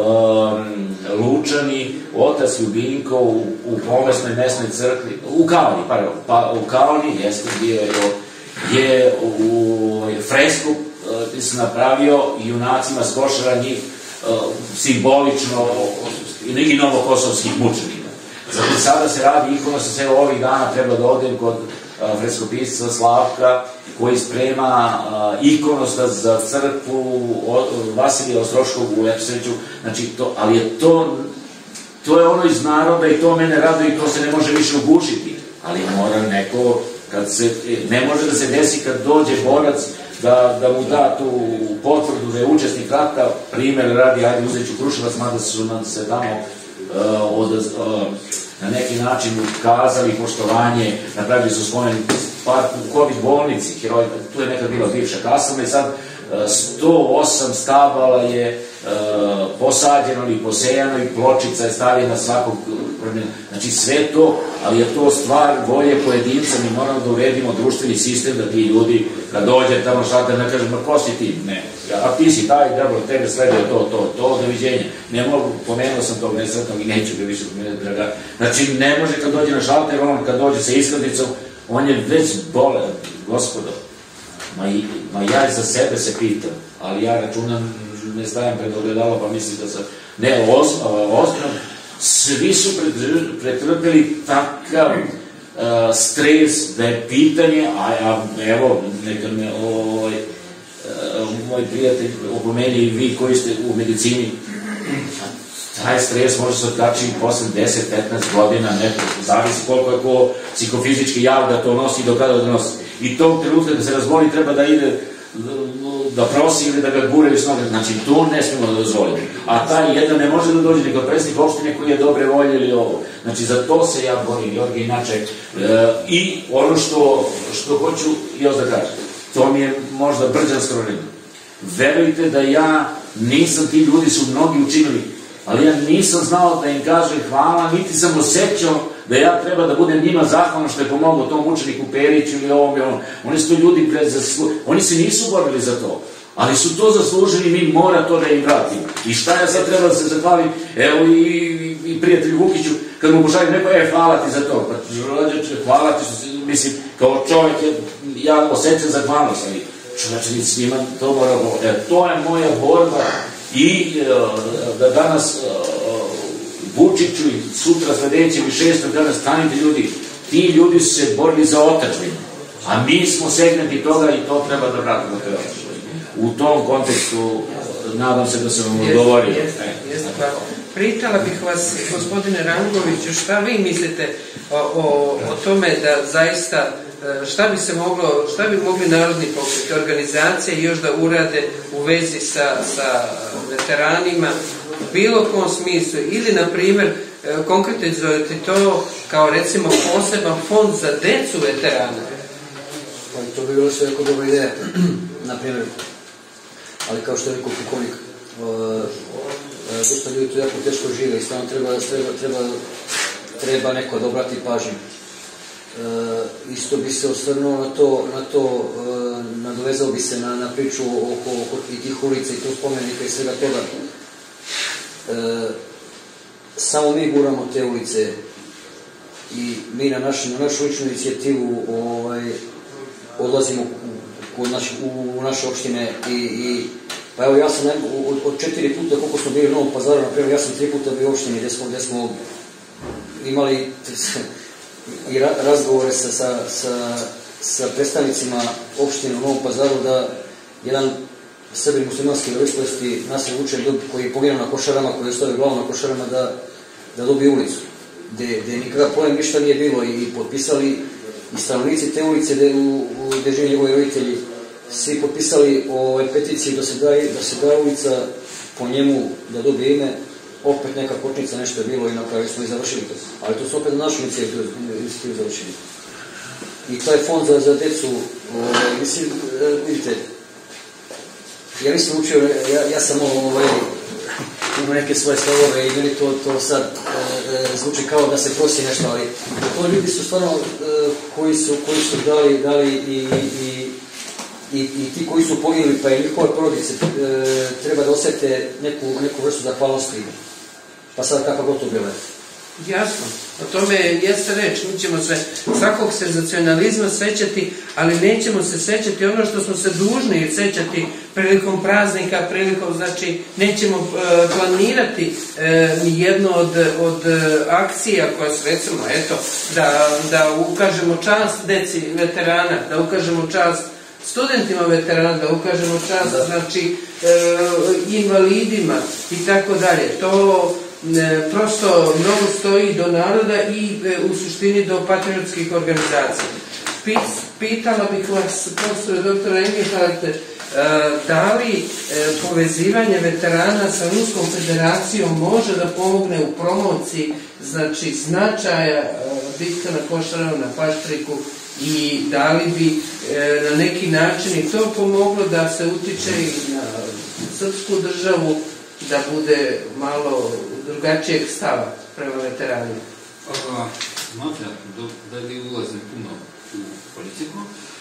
Lučani, otac Ljubinko u pomesnoj mesnoj crkvi, u Kaoni, jeste bio je u fresku se napravio junacima s Košara, njih simbolično i novokosovskih mučenika. Zato sada se radi ikonostas, evo ovih dana treba da odem kod freskopisca Slavka koji sprema ikonostas za crkvu Vasilija Ostroškog u Lepsreću, znači ali je to je ono iz naroda i to mene raduje i to se ne može više ugušiti, ali mora neko, ne može da se desi kad dođe borac da mu da tu potvrdu da je učesnik rata, primjer radi, ajde uzet ću Kruševac, mada su nam se tamo na neki način ukazali poštovanje, napravili su spomen park u COVID bolnici, tu je nekad bila bivša kasama i sad 108 stabala je posađeno ili posejano i pločica je stavljena svakog, znači sve to, ali je to stvar volje pojedinca, mi moramo da uredimo društveni sistem da ti ljudi, kad dođe tamo šalter, ne kaže, ma ko si ti? Ne, a ti si taj, dobro, tebe sleduje to, doviđenja. Ne mogu, pomenuo sam tog nesretnog i neću ga više pomenuti, draga. Znači, ne može kad dođe na šalter, on kad dođe sa iskaznicom, on je već bolan, gospodo. Ma ja za sebe se pitam, ali ja računam, ne stavim pred ogledalo, pa mislim da sam, ne, ozbiljno, svi su pretrpeli takav stres da je pitanje, a evo, neka me moj prijatelj opomeni i vi koji ste u medicini, taj stres može se otkačiti posle 10-15 godina, zavisi koliko je ko psihofizički jak da to nosi i do kada da nosi. I tog trenutka da se razboli treba da ide da prosi ili da ga gure s noge, znači to ne smemo da dozvolimo. A taj jedan ne može da dođe nego predsjednik opštine koji je dobre volje ili ovo. Znači za to se ja borim, Jorge, inače. I ono što hoću još da kažem, to mi je možda brđansko vreme. Verujte da ja nisam, ti ljudi su mnogi učinili, ali ja nisam znao da im kažem hvala, niti sam osjećao da ja treba da budem njima zahvalan što je pomogao tom učeniku Periću ili ovom i ovom. Oni su to ljudi, oni se nisu borili za to, ali su to zaslužili, mi mora to da im vratimo. I šta ja sad treba da se zahvalim, evo i prijatelju Vukiću, kad mu pošaljem neko, hvala ti za to, pa hvala ti što si, mislim, kao čovjek, ja osjećam zahvalnost, ali čovječe, s njima to moramo, to je moja borba i da danas Vučiću i sutra sledećem i 6. dana stanite ljudi, ti ljudi su se borili za otadžbinu, a mi smo segmenti toga i to treba da vratimo. U tom kontekstu nadam se da sam vam odgovorio. Pitala bih vas, gospodine Rangoviću, šta vi mislite o tome da zaista, šta bi mogli narodni pokret, organizacije još da urade u vezi sa veteranima u bilo kom smislu, ili na primjer konkretizujete to kao recimo poseban fond za decu veterana? To bi bilo sve jako dobra ideja, na primjer, ali kao što je rekao pukovnik, dosta ljudi tu jako teško žive i stvarno treba neko da obrati pažnju. Isto bi se osvrnuo na to, nadovezao bi se na priču oko tih ulica i tu spomenika i svega toga. Samo mi guramo te ulice i mi na našu uličnu inicijativu odlazimo u naše opštine i pa evo ja sam od 4 puta koliko smo bili u Novom Pazaru, naprimjer ja sam 3 puta bio u opštini gdje smo imali i razgovore sa predstavnicima opštine u Novom Pazaru da jedan Srbin muslimanski vjeroispovesti Nasir Vučević koji je poginuo na Košarama, koji je ostavio glavu na Košarama da dobije ulicu, gdje nikakav problem ništa nije bilo i potpisali i stanovnici te ulice gdje žive njegovi roditelji, svi potpisali peticiju da se da ulica po njemu, da dobije ime, opet neka kočnica, nešto je bilo i na kraju smo i završili to. Ali to su opet našu inicijativu završili. I taj fond za decu, mislim, vidite, ja nisam učio, ja sam imao neke svoje stavove i meni to sad zvuči kao da se prosi nešto, ali to ljudi su stvarno koji su dali i ti koji su poginuli, pa i njihove porodice treba da osjete neku vrstu zahvalnosti. Pa sad kako god to bilo. Jasno, o tome jeste reč, mi ćemo se svakog senzacionalizma sećati, ali nećemo se sećati ono što smo se dužni sećati prilikom praznika, znači nećemo planirati ni jednu od akcija koja su recimo, da ukažemo čast deci veterana, da ukažemo čast studentima veterana, da ukažemo čast, znači invalidima i tako dalje. To prosto mnogo stoji do naroda i u suštini do patriotskih organizacija. Pitala bih vas, profesore dr. Engelhardt, da li povezivanje veterana sa Ruskom federacijom može da pomogne u promociji znači značaja bitka na Košarama, na Paštriku, i da li bi na neki način i to pomoglo da se utiče i na srpsku državu, da bude malo drugačijeg stava prema veteranima? Znate, da li ulazim puno u politiku,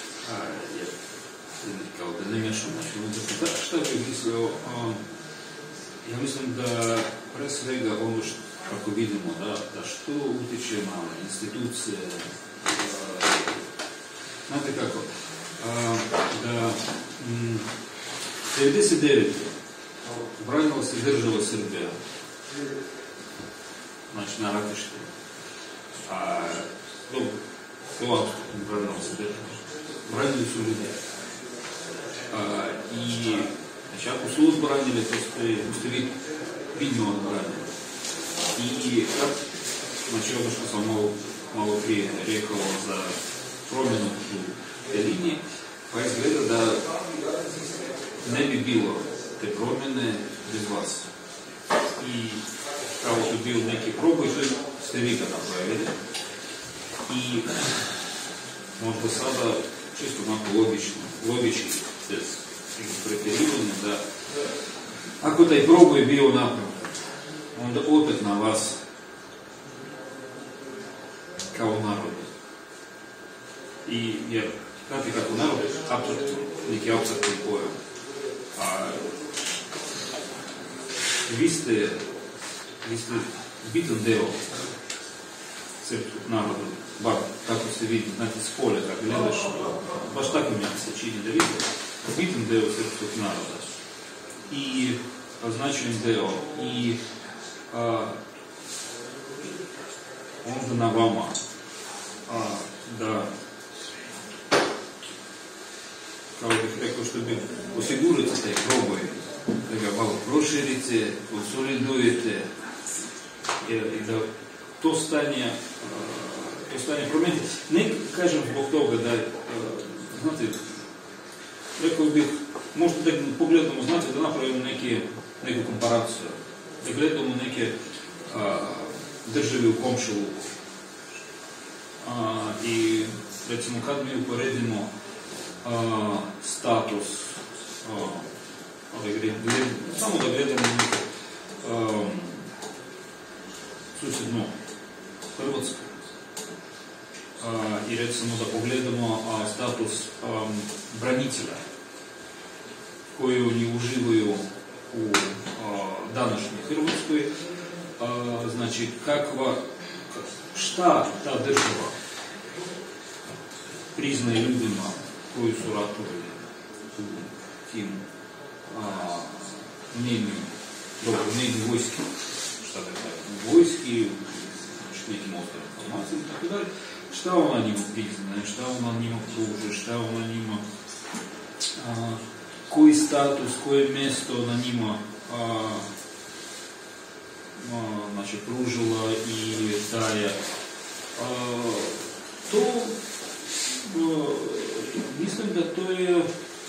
kao da ne mješam, šta bih mislio, ja mislim da pre svega ono kako vidimo, da što utiče na institucije, znate kako, da 99. branila se država Srbija, znači na ratište, to branila se država, branili su ljudi. I znači ako su odbranili, to ste vi vidno odbranili. I znači ono što sam malo prije rekao za promjenu u te linije, pa izgleda da ne bi bilo te promjene bez vas. I kao su bio neki proboj, što ste vi ga napravili. I možda sada čisto malo logički bez preferiranja da ako taj proboj je bio napravljen, onda opet na vas kao narod. I jer, znate kako narod je apsolutno, neki apsolutni pojam. A vi ste bitan deo srpskog naroda, bar tako se vidi, znate, s polja, kako gledaš, baš tako mi se čini da vidite, bitan deo srpskog naroda i značajan deo i onda na vama da, kao bih rekao, što bi osigurati taj proboj, da ga malo proširite, konsolidujete i da to stanje promenite. Ne kažem zbog toga da, znate, rekao bih, možda da pogledamo, znate, da napravimo neku komparaciju, da gledamo neke države u komšiluku. I recimo kad mi uporedimo status, samo da gledamo susjedno Hrvatsko i recimo da pogledamo status branitelja koji oni uživaju u današnjoj Hrvatskoj, znači šta ta država priznaje ljudima koji su ratovali u tim nekim vojski, šta da kažem, vojski, nekim ostalim informacijama i tako dalje, šta ona njima priznaje, šta ona njima pruže, šta ona njima, koji status, koje mjesto ona njima znači pružila i daje. To mislim da to je,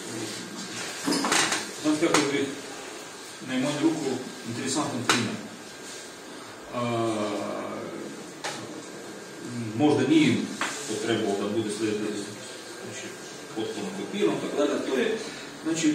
znam kako bih na moju ruku interesantan primjer. Možda nije to trebalo da bude slijedno, znači, potpuno kopiran, tako da to je, znači,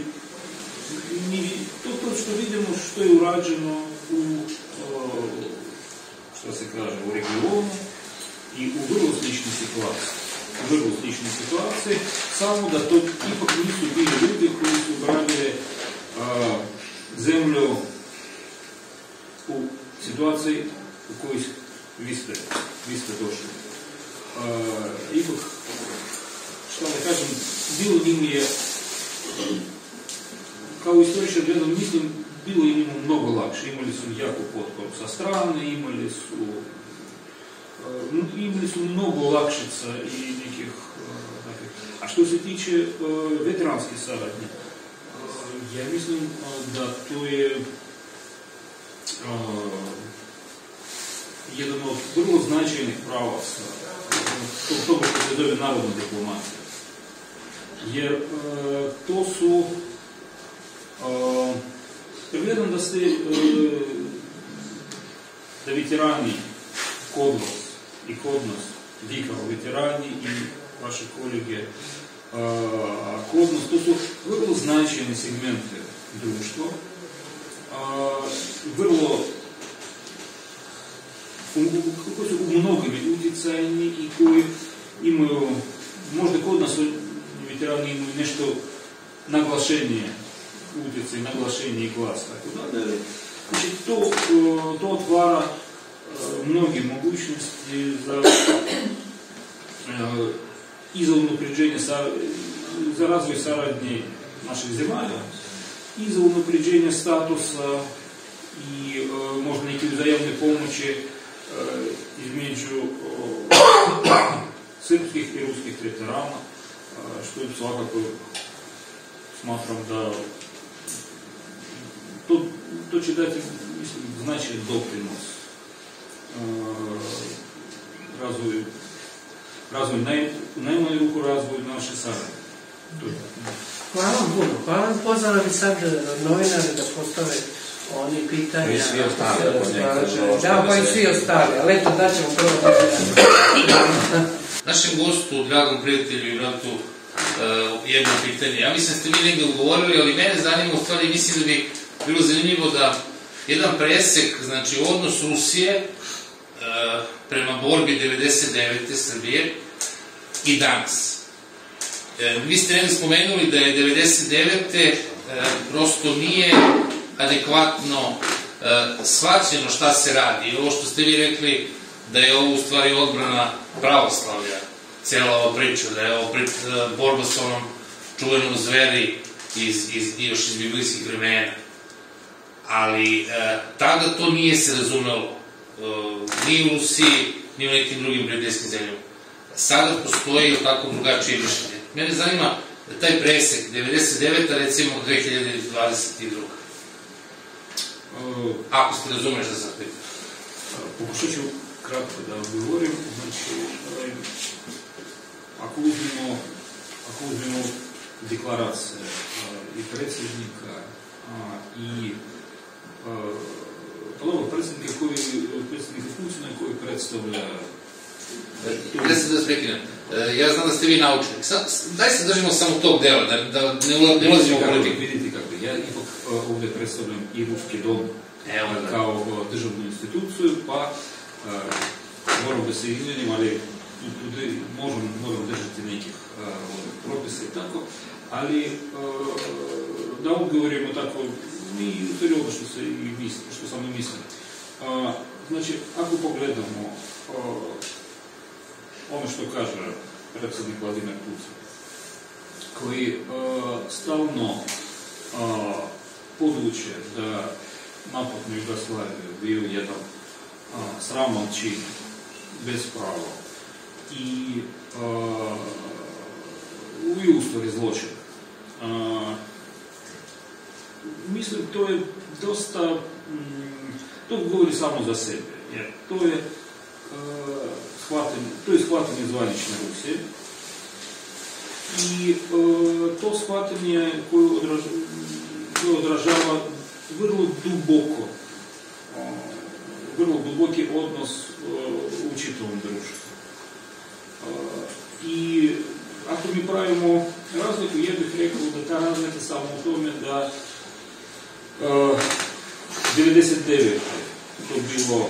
to što vidimo što je urađeno u, što se kaže, u regionu i u vrlo sličnoj situaciji, samo da to ipak nisu bili ljudi koji su branili zemlju u situaciji u kojoj vi ste došli. Ipak, što da kažem, bilo njim je, kao istoričar gledam, mislim, bilo je njima mnogo lakše. Imali su jako potporu sa strane, imali su mnogo lakšica i nekih takvih. A što se tiče veteranske saradnje, ja mislim da to je jedan od vrlo značajnih pravaca toga što se zove narodna diplomacija. Jer to su, gledam da ste, da veterani kod vas i kod nas, vi kao veterani i vaše kolege kod nas, to su vrlo značajni segmente društva, vrlo, koji su u mnogim utjecajni i koji imaju, možda kod nas veterani imaju nešto naglašenije utjecaj, naglašenije glas, tako da. Znači, to otvara mnoge mogućnosti i za unapređenje, za razvoj saradnje naših zemalja, i za unapređenje statusa i možda neke uzajamne pomoći između srpskih i ruskih veterana, što je svakako smatram da to će dati, mislim, značajan doprinos razvoju, u najmanju ruku razvoju naše saradnje. Hvala vam puno. Hvala vam, pozvala bi sad novinare da postave oni pitanja. I svi ostali. Da, pa i svi ostali, ali eto, daćemo prvo pitanja. Našem gostu, dragom prijatelju i bratu, jedno pitanje. Ja mislim da ste vi negdje ugovorili, ali mene zanima, u stvari mislim da bi bilo zanimljivo da jedan presek, znači odnos Rusije prema borbi 99. Srbije i danas. Vi ste negdje spomenuli da je 99. Prosto nije adekvatno shvaćeno šta se radi. I ovo što ste vi rekli da je ovo u stvari odbrana pravoslavlja, cijela ova priča, da je ovo borba sa onom čuvenom zveri još iz biblijskih vremena. Ali tada to nije se razumelo ni u Rusiji, ni u nekim drugim prijateljskim zemljama. Sada postoji tako drugačije mišljenje. Mene zanima taj presek, 99. recimo 2022. Ako ste razumeli šta sam pitao. Pokušat ću kratko da odgovorim. Znači, ako uzmemo deklaracije i predsjednika i predsjednika Putina koji predstavlja... Da se da prekinem. Ja znam da ste vi naučnik. Daj se držimo samo tog dela, da ne ulazimo u politiku. Vidite kako, ja ipak ovdje predstavljam i Ruski dom kao državnu instituciju, pa moram da se izmenim, ali moram držati nekih propisa i tako, ali da odgovorimo tako, mi u stvari ovo što sam i mislim. Znači, ako pogledamo ono što kaže predsjednik Vladimir Putin, koji stalno podvuče da napad na Jugoslaviju bio jedan sraman čin, bez prava i u stvari zločin. Mislim, to je dosta, to govori samo za sebe, jer to je shvatanje zvanične Rusije i to shvatanje koje odražava vrlo duboki odnos u čitavom društvu. I ako mi pravimo razliku, ja bih rekao da ta razlika samo u tome da 99. to bilo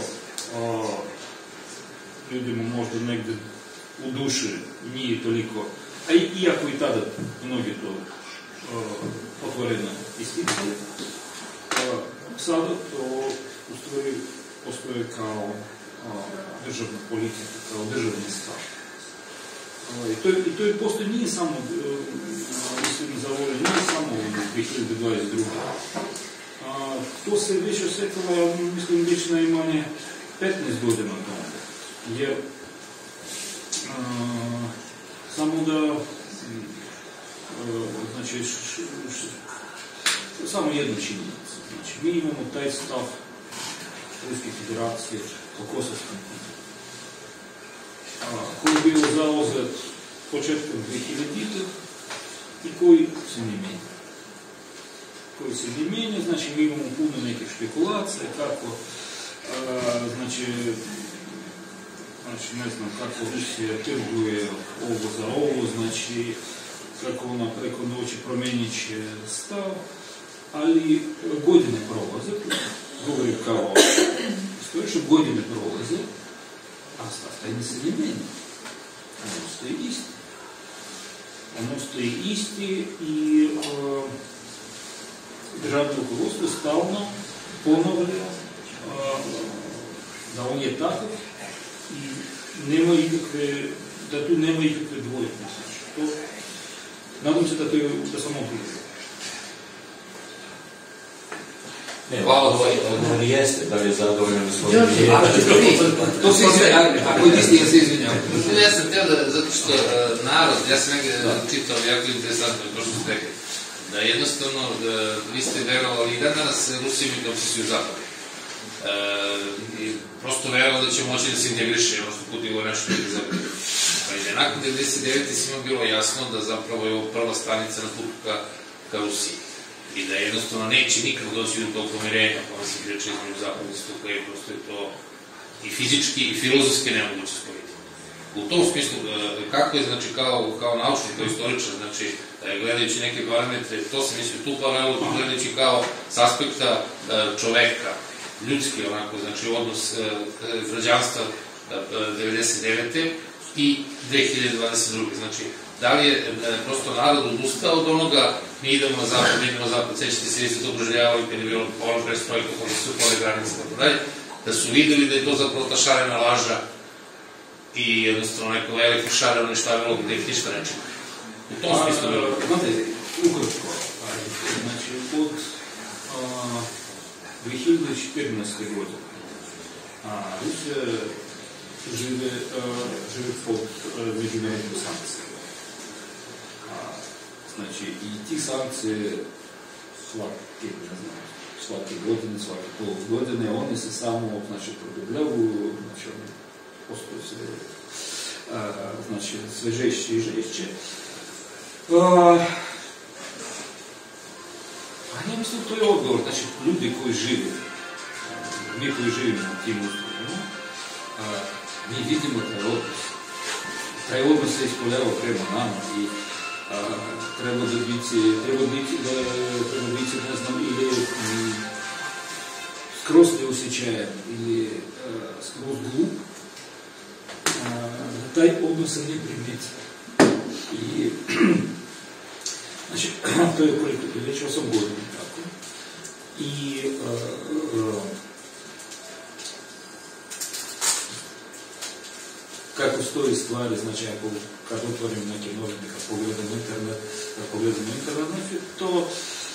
ljudima možda negdje u duši nije toliko, a iako i tada mnogi to otvoreno isticali, sada to u stvari postoje kao državna politika, kao državni stav. I to je postoje, nije samo, mislim, za ovo, nije samo u 2022. To se već osjetilo, ja mislim, već najmanje 15 godina tamo. Jer samo da znači samo jednu činjenicu. Znači, mi imamo taj stav Ruske federacije o kosovskom pitanju, koji je bio zauzet početkom 2000-ih i koji se ne mijenja. Znači, mi imamo puno nekih špekulacija kako znači, ne znam kako Rusija trguje ovo za ovo, znači kako ona preko noći promijenit će stav, ali godine prolaze, govorim kao što godine prolaze, a stav taj se ne mijenja. On ostaje isti i državno rukovodstvo stalno ponavlja da on je takav i nema ikakve, da tu nema ikakve dvojbe. Nadam se da sam odgovorio. Ne, odgovor jeste, da li je zadovoljno gospodin. To se izvinjavaju, ako niste se izvinjavaju. Ja sam htio da, zato što narod, ja sam negdje čitao jako interesantno to što ste rekli, da jednostavno vi ste verovali i danas Rusi imaju obsesiju zapada. I prosto verovali da će moći da se integriše, ono što putilo nešto ljudi zapada. Pa i da nakon 99. svima bilo jasno da zapravo je ovo prva stanica na putu ka Rusiji. I da jednostavno neće nikad doći do tog pomirenja, pa se kreće između zapadnog istoka i prosto je to i fizički i filozofski nemoguće spojiti. U tom smislu, kako je, znači, kao naučnik, kao istoričar, znači, gledajući neke parametre, to se misli tu paralelu, gledajući kao s aspekta čoveka, ljudski onako, znači odnos građanstva 99. i 2022. Znači, da li je prosto narod odustao od onoga, mi idemo na zapad, sećate se, vi ste to proželjavali kad je bilo ono prestrojka, kada su pole granice, da su videli da je to zapravo ta šarena laža i jednostavno neko veliko šareno ništavilo gde ih ništa neće. U tom smislu bilo. Znate, ukratko, znači od 2014. godine Rusija žive pod međunarodnim sankcijama. Znači, i ti sankcije svake godine, svake pol godine, oni se samo produbljavaju, znači oni postoje sve žešće i žešće. Ja mislim to je odgovor, znači ljudi koji žive, mi koji živimo na tim uslovima, mi vidimo taj odnos. Taj odnos se ispoljava prema nama i treba biti, ne znam, ili skroz neosjećajan ili skroz glup, taj odnos se ne primeti. I, znači, to je već 8 godina, tako. I kako stoji stvari, znači, kad otvorim neke novine, kad pogledam internet, znači, to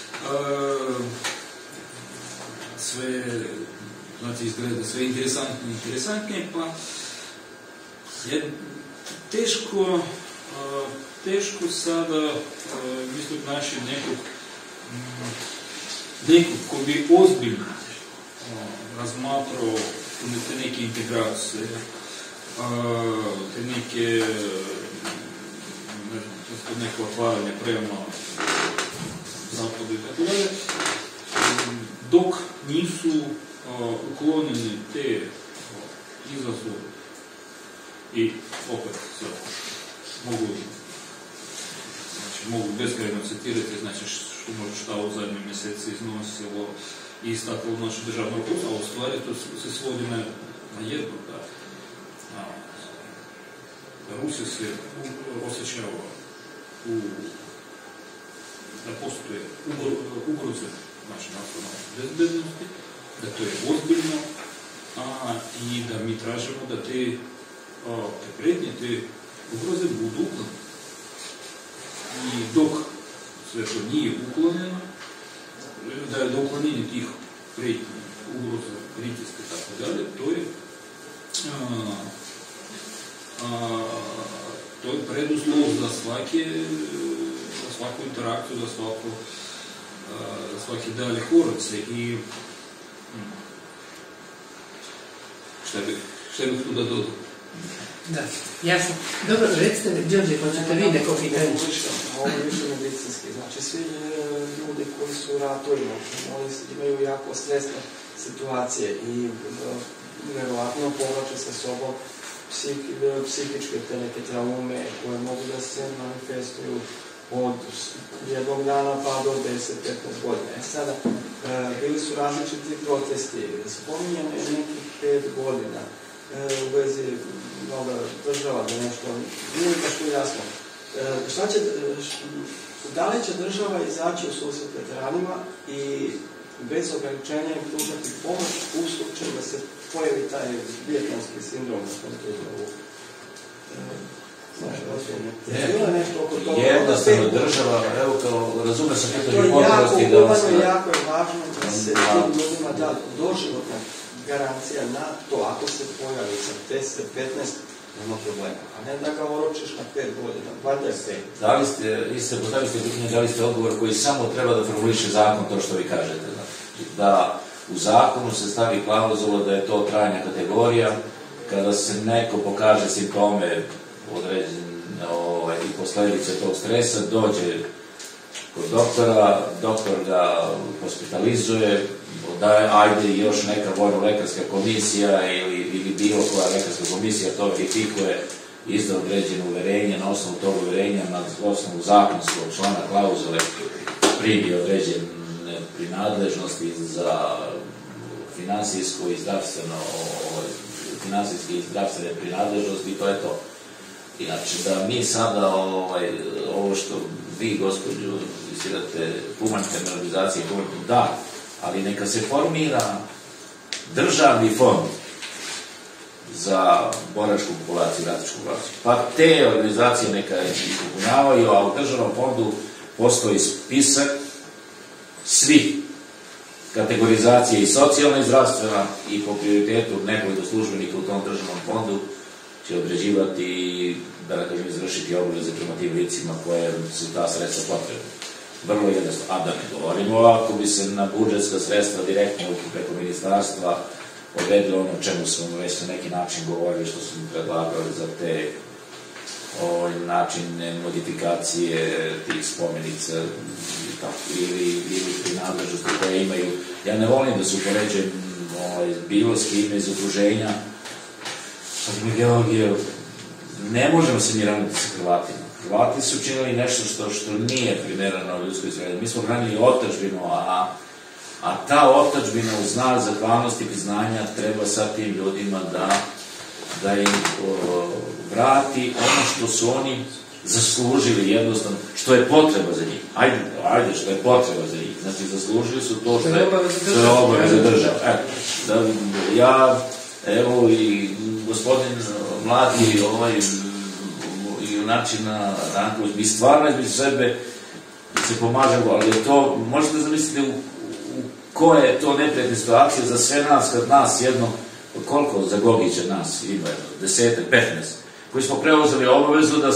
sve, znači, izgleda sve interesantnije, pa je teško sada mislim naći nekog ko bi ozbiljno razmatrao te neke integracije, te neke neko otvaranje prema zapadu i tako dalje, dok nisu uklonjeni te izazove i opet mogu beskrajno citirati, znači što može šta u zadnjih mjeseci iznosilo i istaklo našu državnu rukovodstvo, a u stvari to se svodi na jedno, da Rusija se osjećava da postoje ugroze naše nacionalne bezbednosti, da to je ozbiljno i da mi tražimo da te prijetnje, te ugroze budu uklonjene. I dok sve to nije uklonjeno, da je do uklonjenja tih prijetnji, ugroza, pritiska i tako dalje, to je preduslov za svaku interakciju, za svaki dalje korace i šta bih tu da dodam? Da, jasno. Dobro, recite, Đorđe, hoćete vi neko pitanje? Ovo je više medicinski. Znači, svi ljudi koji su u ratovima, oni imaju jako stresne situacije i verovatno povlače sa sobom psihičke te neke traume koje mogu da se manifestuju od jednog dana pa do 10-15 godina. Sada, bili su različiti protesti, spominjeno je nekih 5 godina u vezi mnoga država da nešto nije baš jasno. Da li će država izaći u susret veteranima i bez ograničenja im pružati pomoć u slučaju da se pojavi taj vijetnamski sindrom na tom tužnovu? Jednostavno država, evo kao razumio sam pitanje potpunosti da vas... Jako je važno da se tim ljudima da doživotna garancija na to, ako se pojavi sa 10-15, nema problema, a ne da ga oročiš na 5 godina, valjda je 5. Postavili ste pitanje, dali ste odgovor koji samo treba da formuliše zakon, to što vi kažete. Da u zakonu se stavi klauzula da je to trajna kategorija, kada se neko pokaže simptome određene i posljedice tog stresa, dođe kod doktora, doktor ga hospitalizuje, ajde još neka vojno-lekarska komisija ili bilo koja lekarska komisija to verifikuje, izda određeno uverenje, na osnovu tog uverenja, na osnovu zakonskog člana klauzule primi određene prinadležnosti za finansijsko i zdravstveno, finansijske i zdravstvene prinadležnosti i to je to. Inače, da mi sada ovo što vi, gospođo, isirate humanitarne organizacije, da, ali neka se formira državni fond za boračku populaciju, ratičku populaciju. Pa te organizacije neka ih upunjavaju, a u državnom fondu postoji spisak svih kategorizacije i socijalna i zdravstvena i po prioritetu nekoliko službenika u tom državnom fondu će određivati i, da kažem, izvršiti obaveze prema tim licima koje su ta sredstva potrebna. Vrlo jednostavno. A da ne govorimo, ako bi se na budžetska sredstva direktno preko ministarstva odredilo ono o čemu smo već na neki način govorili, što smo predlagali za te načine modifikacije tih spomenica ili prinadležnosti koje imaju. Ja ne volim da se upoređujem bilo s kime iz okruženja, ali geologije, ne možemo se mi ravniti sa Hrvatima. Hrvati su učinili nešto što nije primerano ljudskoj sredi. Mi smo branili otadžbinu, a ta otadžbina u znak zahvalnosti i priznanja treba sad tim ljudima da im vrati ono što su oni zaslužili, jednostavno, što je potreba za njih. Ajde, što je potreba za njih. Znači, zaslužili su to što je obaveza država. Ja, evo i gospodin mladi i načina Ranković, mi stvarno između sebe se pomažemo, ali to, možete zamisliti u koja je to neprijatna situacija za sve nas, kad nas jedno, koliko za Gogića nas ima, 10, 15, koji smo preuzeli obavezu da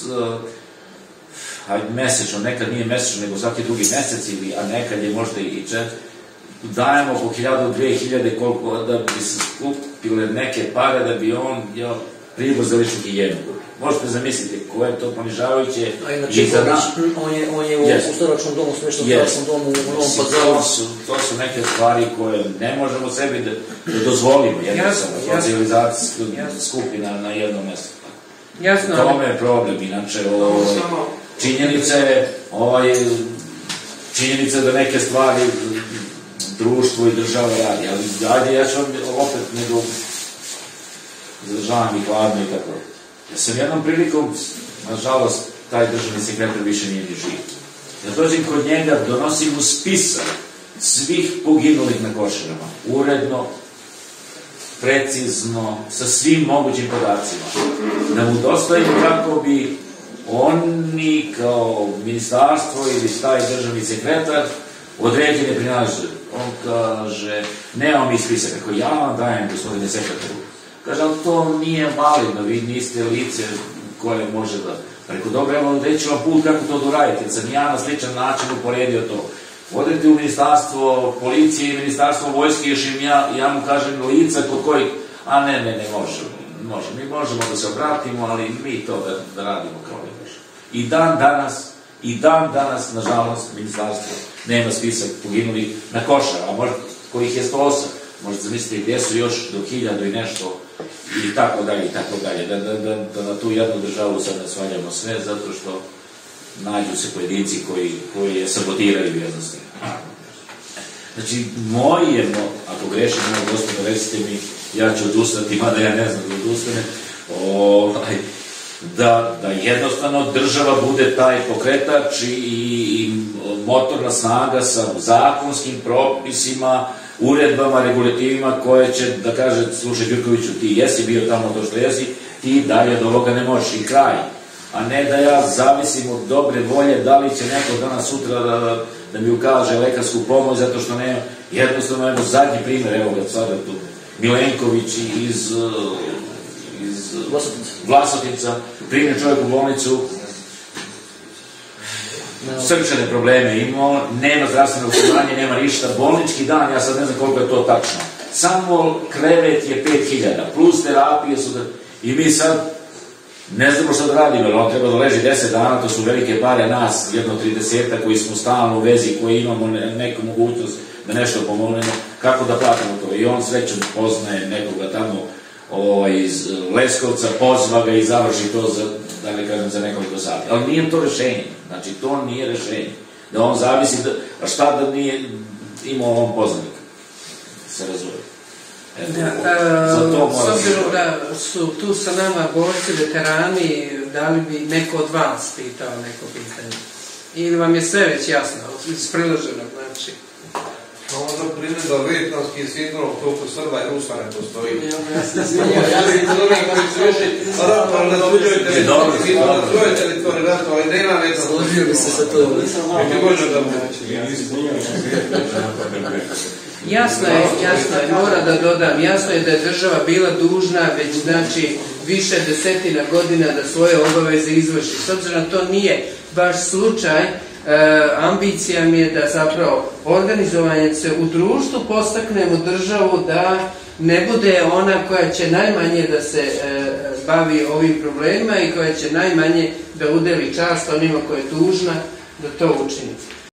mesečno, nekad nije mesečno, nego svaki drugi mesec, a nekad je možda i 4, dajemo po 1000, 2000, koliko da bi se skupile neke pare da bi on pribor za ličnu higijenu. Možete zamisliti koje je to ponižavajuće. A inače, on je u staračnom domu, smješnom staračnom domu u Novom Pazaru. To su neke stvari koje ne možemo sebi da dozvolimo, jednostavno, civilizacijska skupina na jednom mjestu. Tome je problem, inače, činjenica da neke stvari društvo i država radi, ali ajde, ja ću opet nego zadržavam i hladno i tako. Ja sam jednom prilikom, nažalost, taj državni sekretar više nije ni živ. Ja dođem kod njega, donosim mu spisak svih poginulih na Košarama, uredno, precizno, sa svim mogućim podacima. Da mu dostavim kako bi oni kao ministarstvo ili taj državni sekretar određene prinalaže. On kaže, nemamo mi spisak, ako ja vam dajem, gospodine sekretaru. Kaže, ali to nije validno, vi niste lice koje može da... Rekao, dobro, evo, reći vam put kako to doradite, jer sam ja na sličan način uporedio to. Odete u ministarstvo policije i ministarstvo vojske, još im ja mu kažem lica kod kojih... A ne, možemo. Mi možemo da se obratimo, ali mi to da radimo kao ne možemo. I dan danas, nažalost, ministarstvo nema spisak poginulih na Košara, a možda kojih je 108. Možete zamisliti gdje su još do 1000 i nešto i tako dalje, da na tu jednu državu sad ne svaljamo sve, zato što nađu se pojedinci koji je sabotiraju jednostavno. Znači, ako grešim, gospodine, recite mi, ja ću odustati, mada ja ne znam da odustane, da jednostavno država bude taj pokretač i motorna snaga sa zakonskim propisima, uredbama, regulativima koje će da kaže, slušaj Đurkoviću, ti jesi bio tamo to što jesi, ti dalje od ovoga ne možeš i kraj. A ne da ja zavisim od dobre volje, da li će neko danas sutra da mi ukaže lekarsku pomoć, zato što nema, jednostavno, evo zadnji primjer, evo ga sada tu, Milenković iz Vlasotinca, primjer čovjek u bolnicu, srčane probleme imao, nema zdravstveno osiguranje, nema ništa, bolnički dan, ja sad ne znam koliko je to tačno, samo krevet je 5000, plus terapije su da... I mi sad ne znamo što da radimo, jer on treba da leži 10 dana, to su velike pare nas, jedno 30 koji smo stalno u vezi, koji imamo neku mogućnost da nešto pomognemo, kako da platimo to. I on srećom poznaje nekoga tamo iz Leskovca, pozva ga i završi to da ne kažem za nekoliko sati. Ali nije to rešenje, znači to nije rešenje. Da on zavisi, a šta da nije imao on poznanika? se razumije. S obzirom da su tu sa nama borci, veterani, da li bi neko od vas pitao neko pitanje? Ili vam je sve već jasno, iz priloženog, znači? Onda primjer da vijetnamski sindrom toliko Srba i Rusa ne postoji. Ja se izvinjam, ja se izvinjam koji su još ratova na tuđoj teritoriji ratova, ali nema veta. Složio bi se sa to. Neki može da mu Jasno je, mora da dodam, jasno je da je država bila dužna već znači više desetina godina da svoje obaveze izvrši. S obzirom da to nije baš slučaj, ambicija mi je da zapravo organizovanje se u društvu postaknemo državu da ne bude ona koja će najmanje da se bavi ovim problemima i koja će najmanje da udeli čast onima koja je dužna da to učini.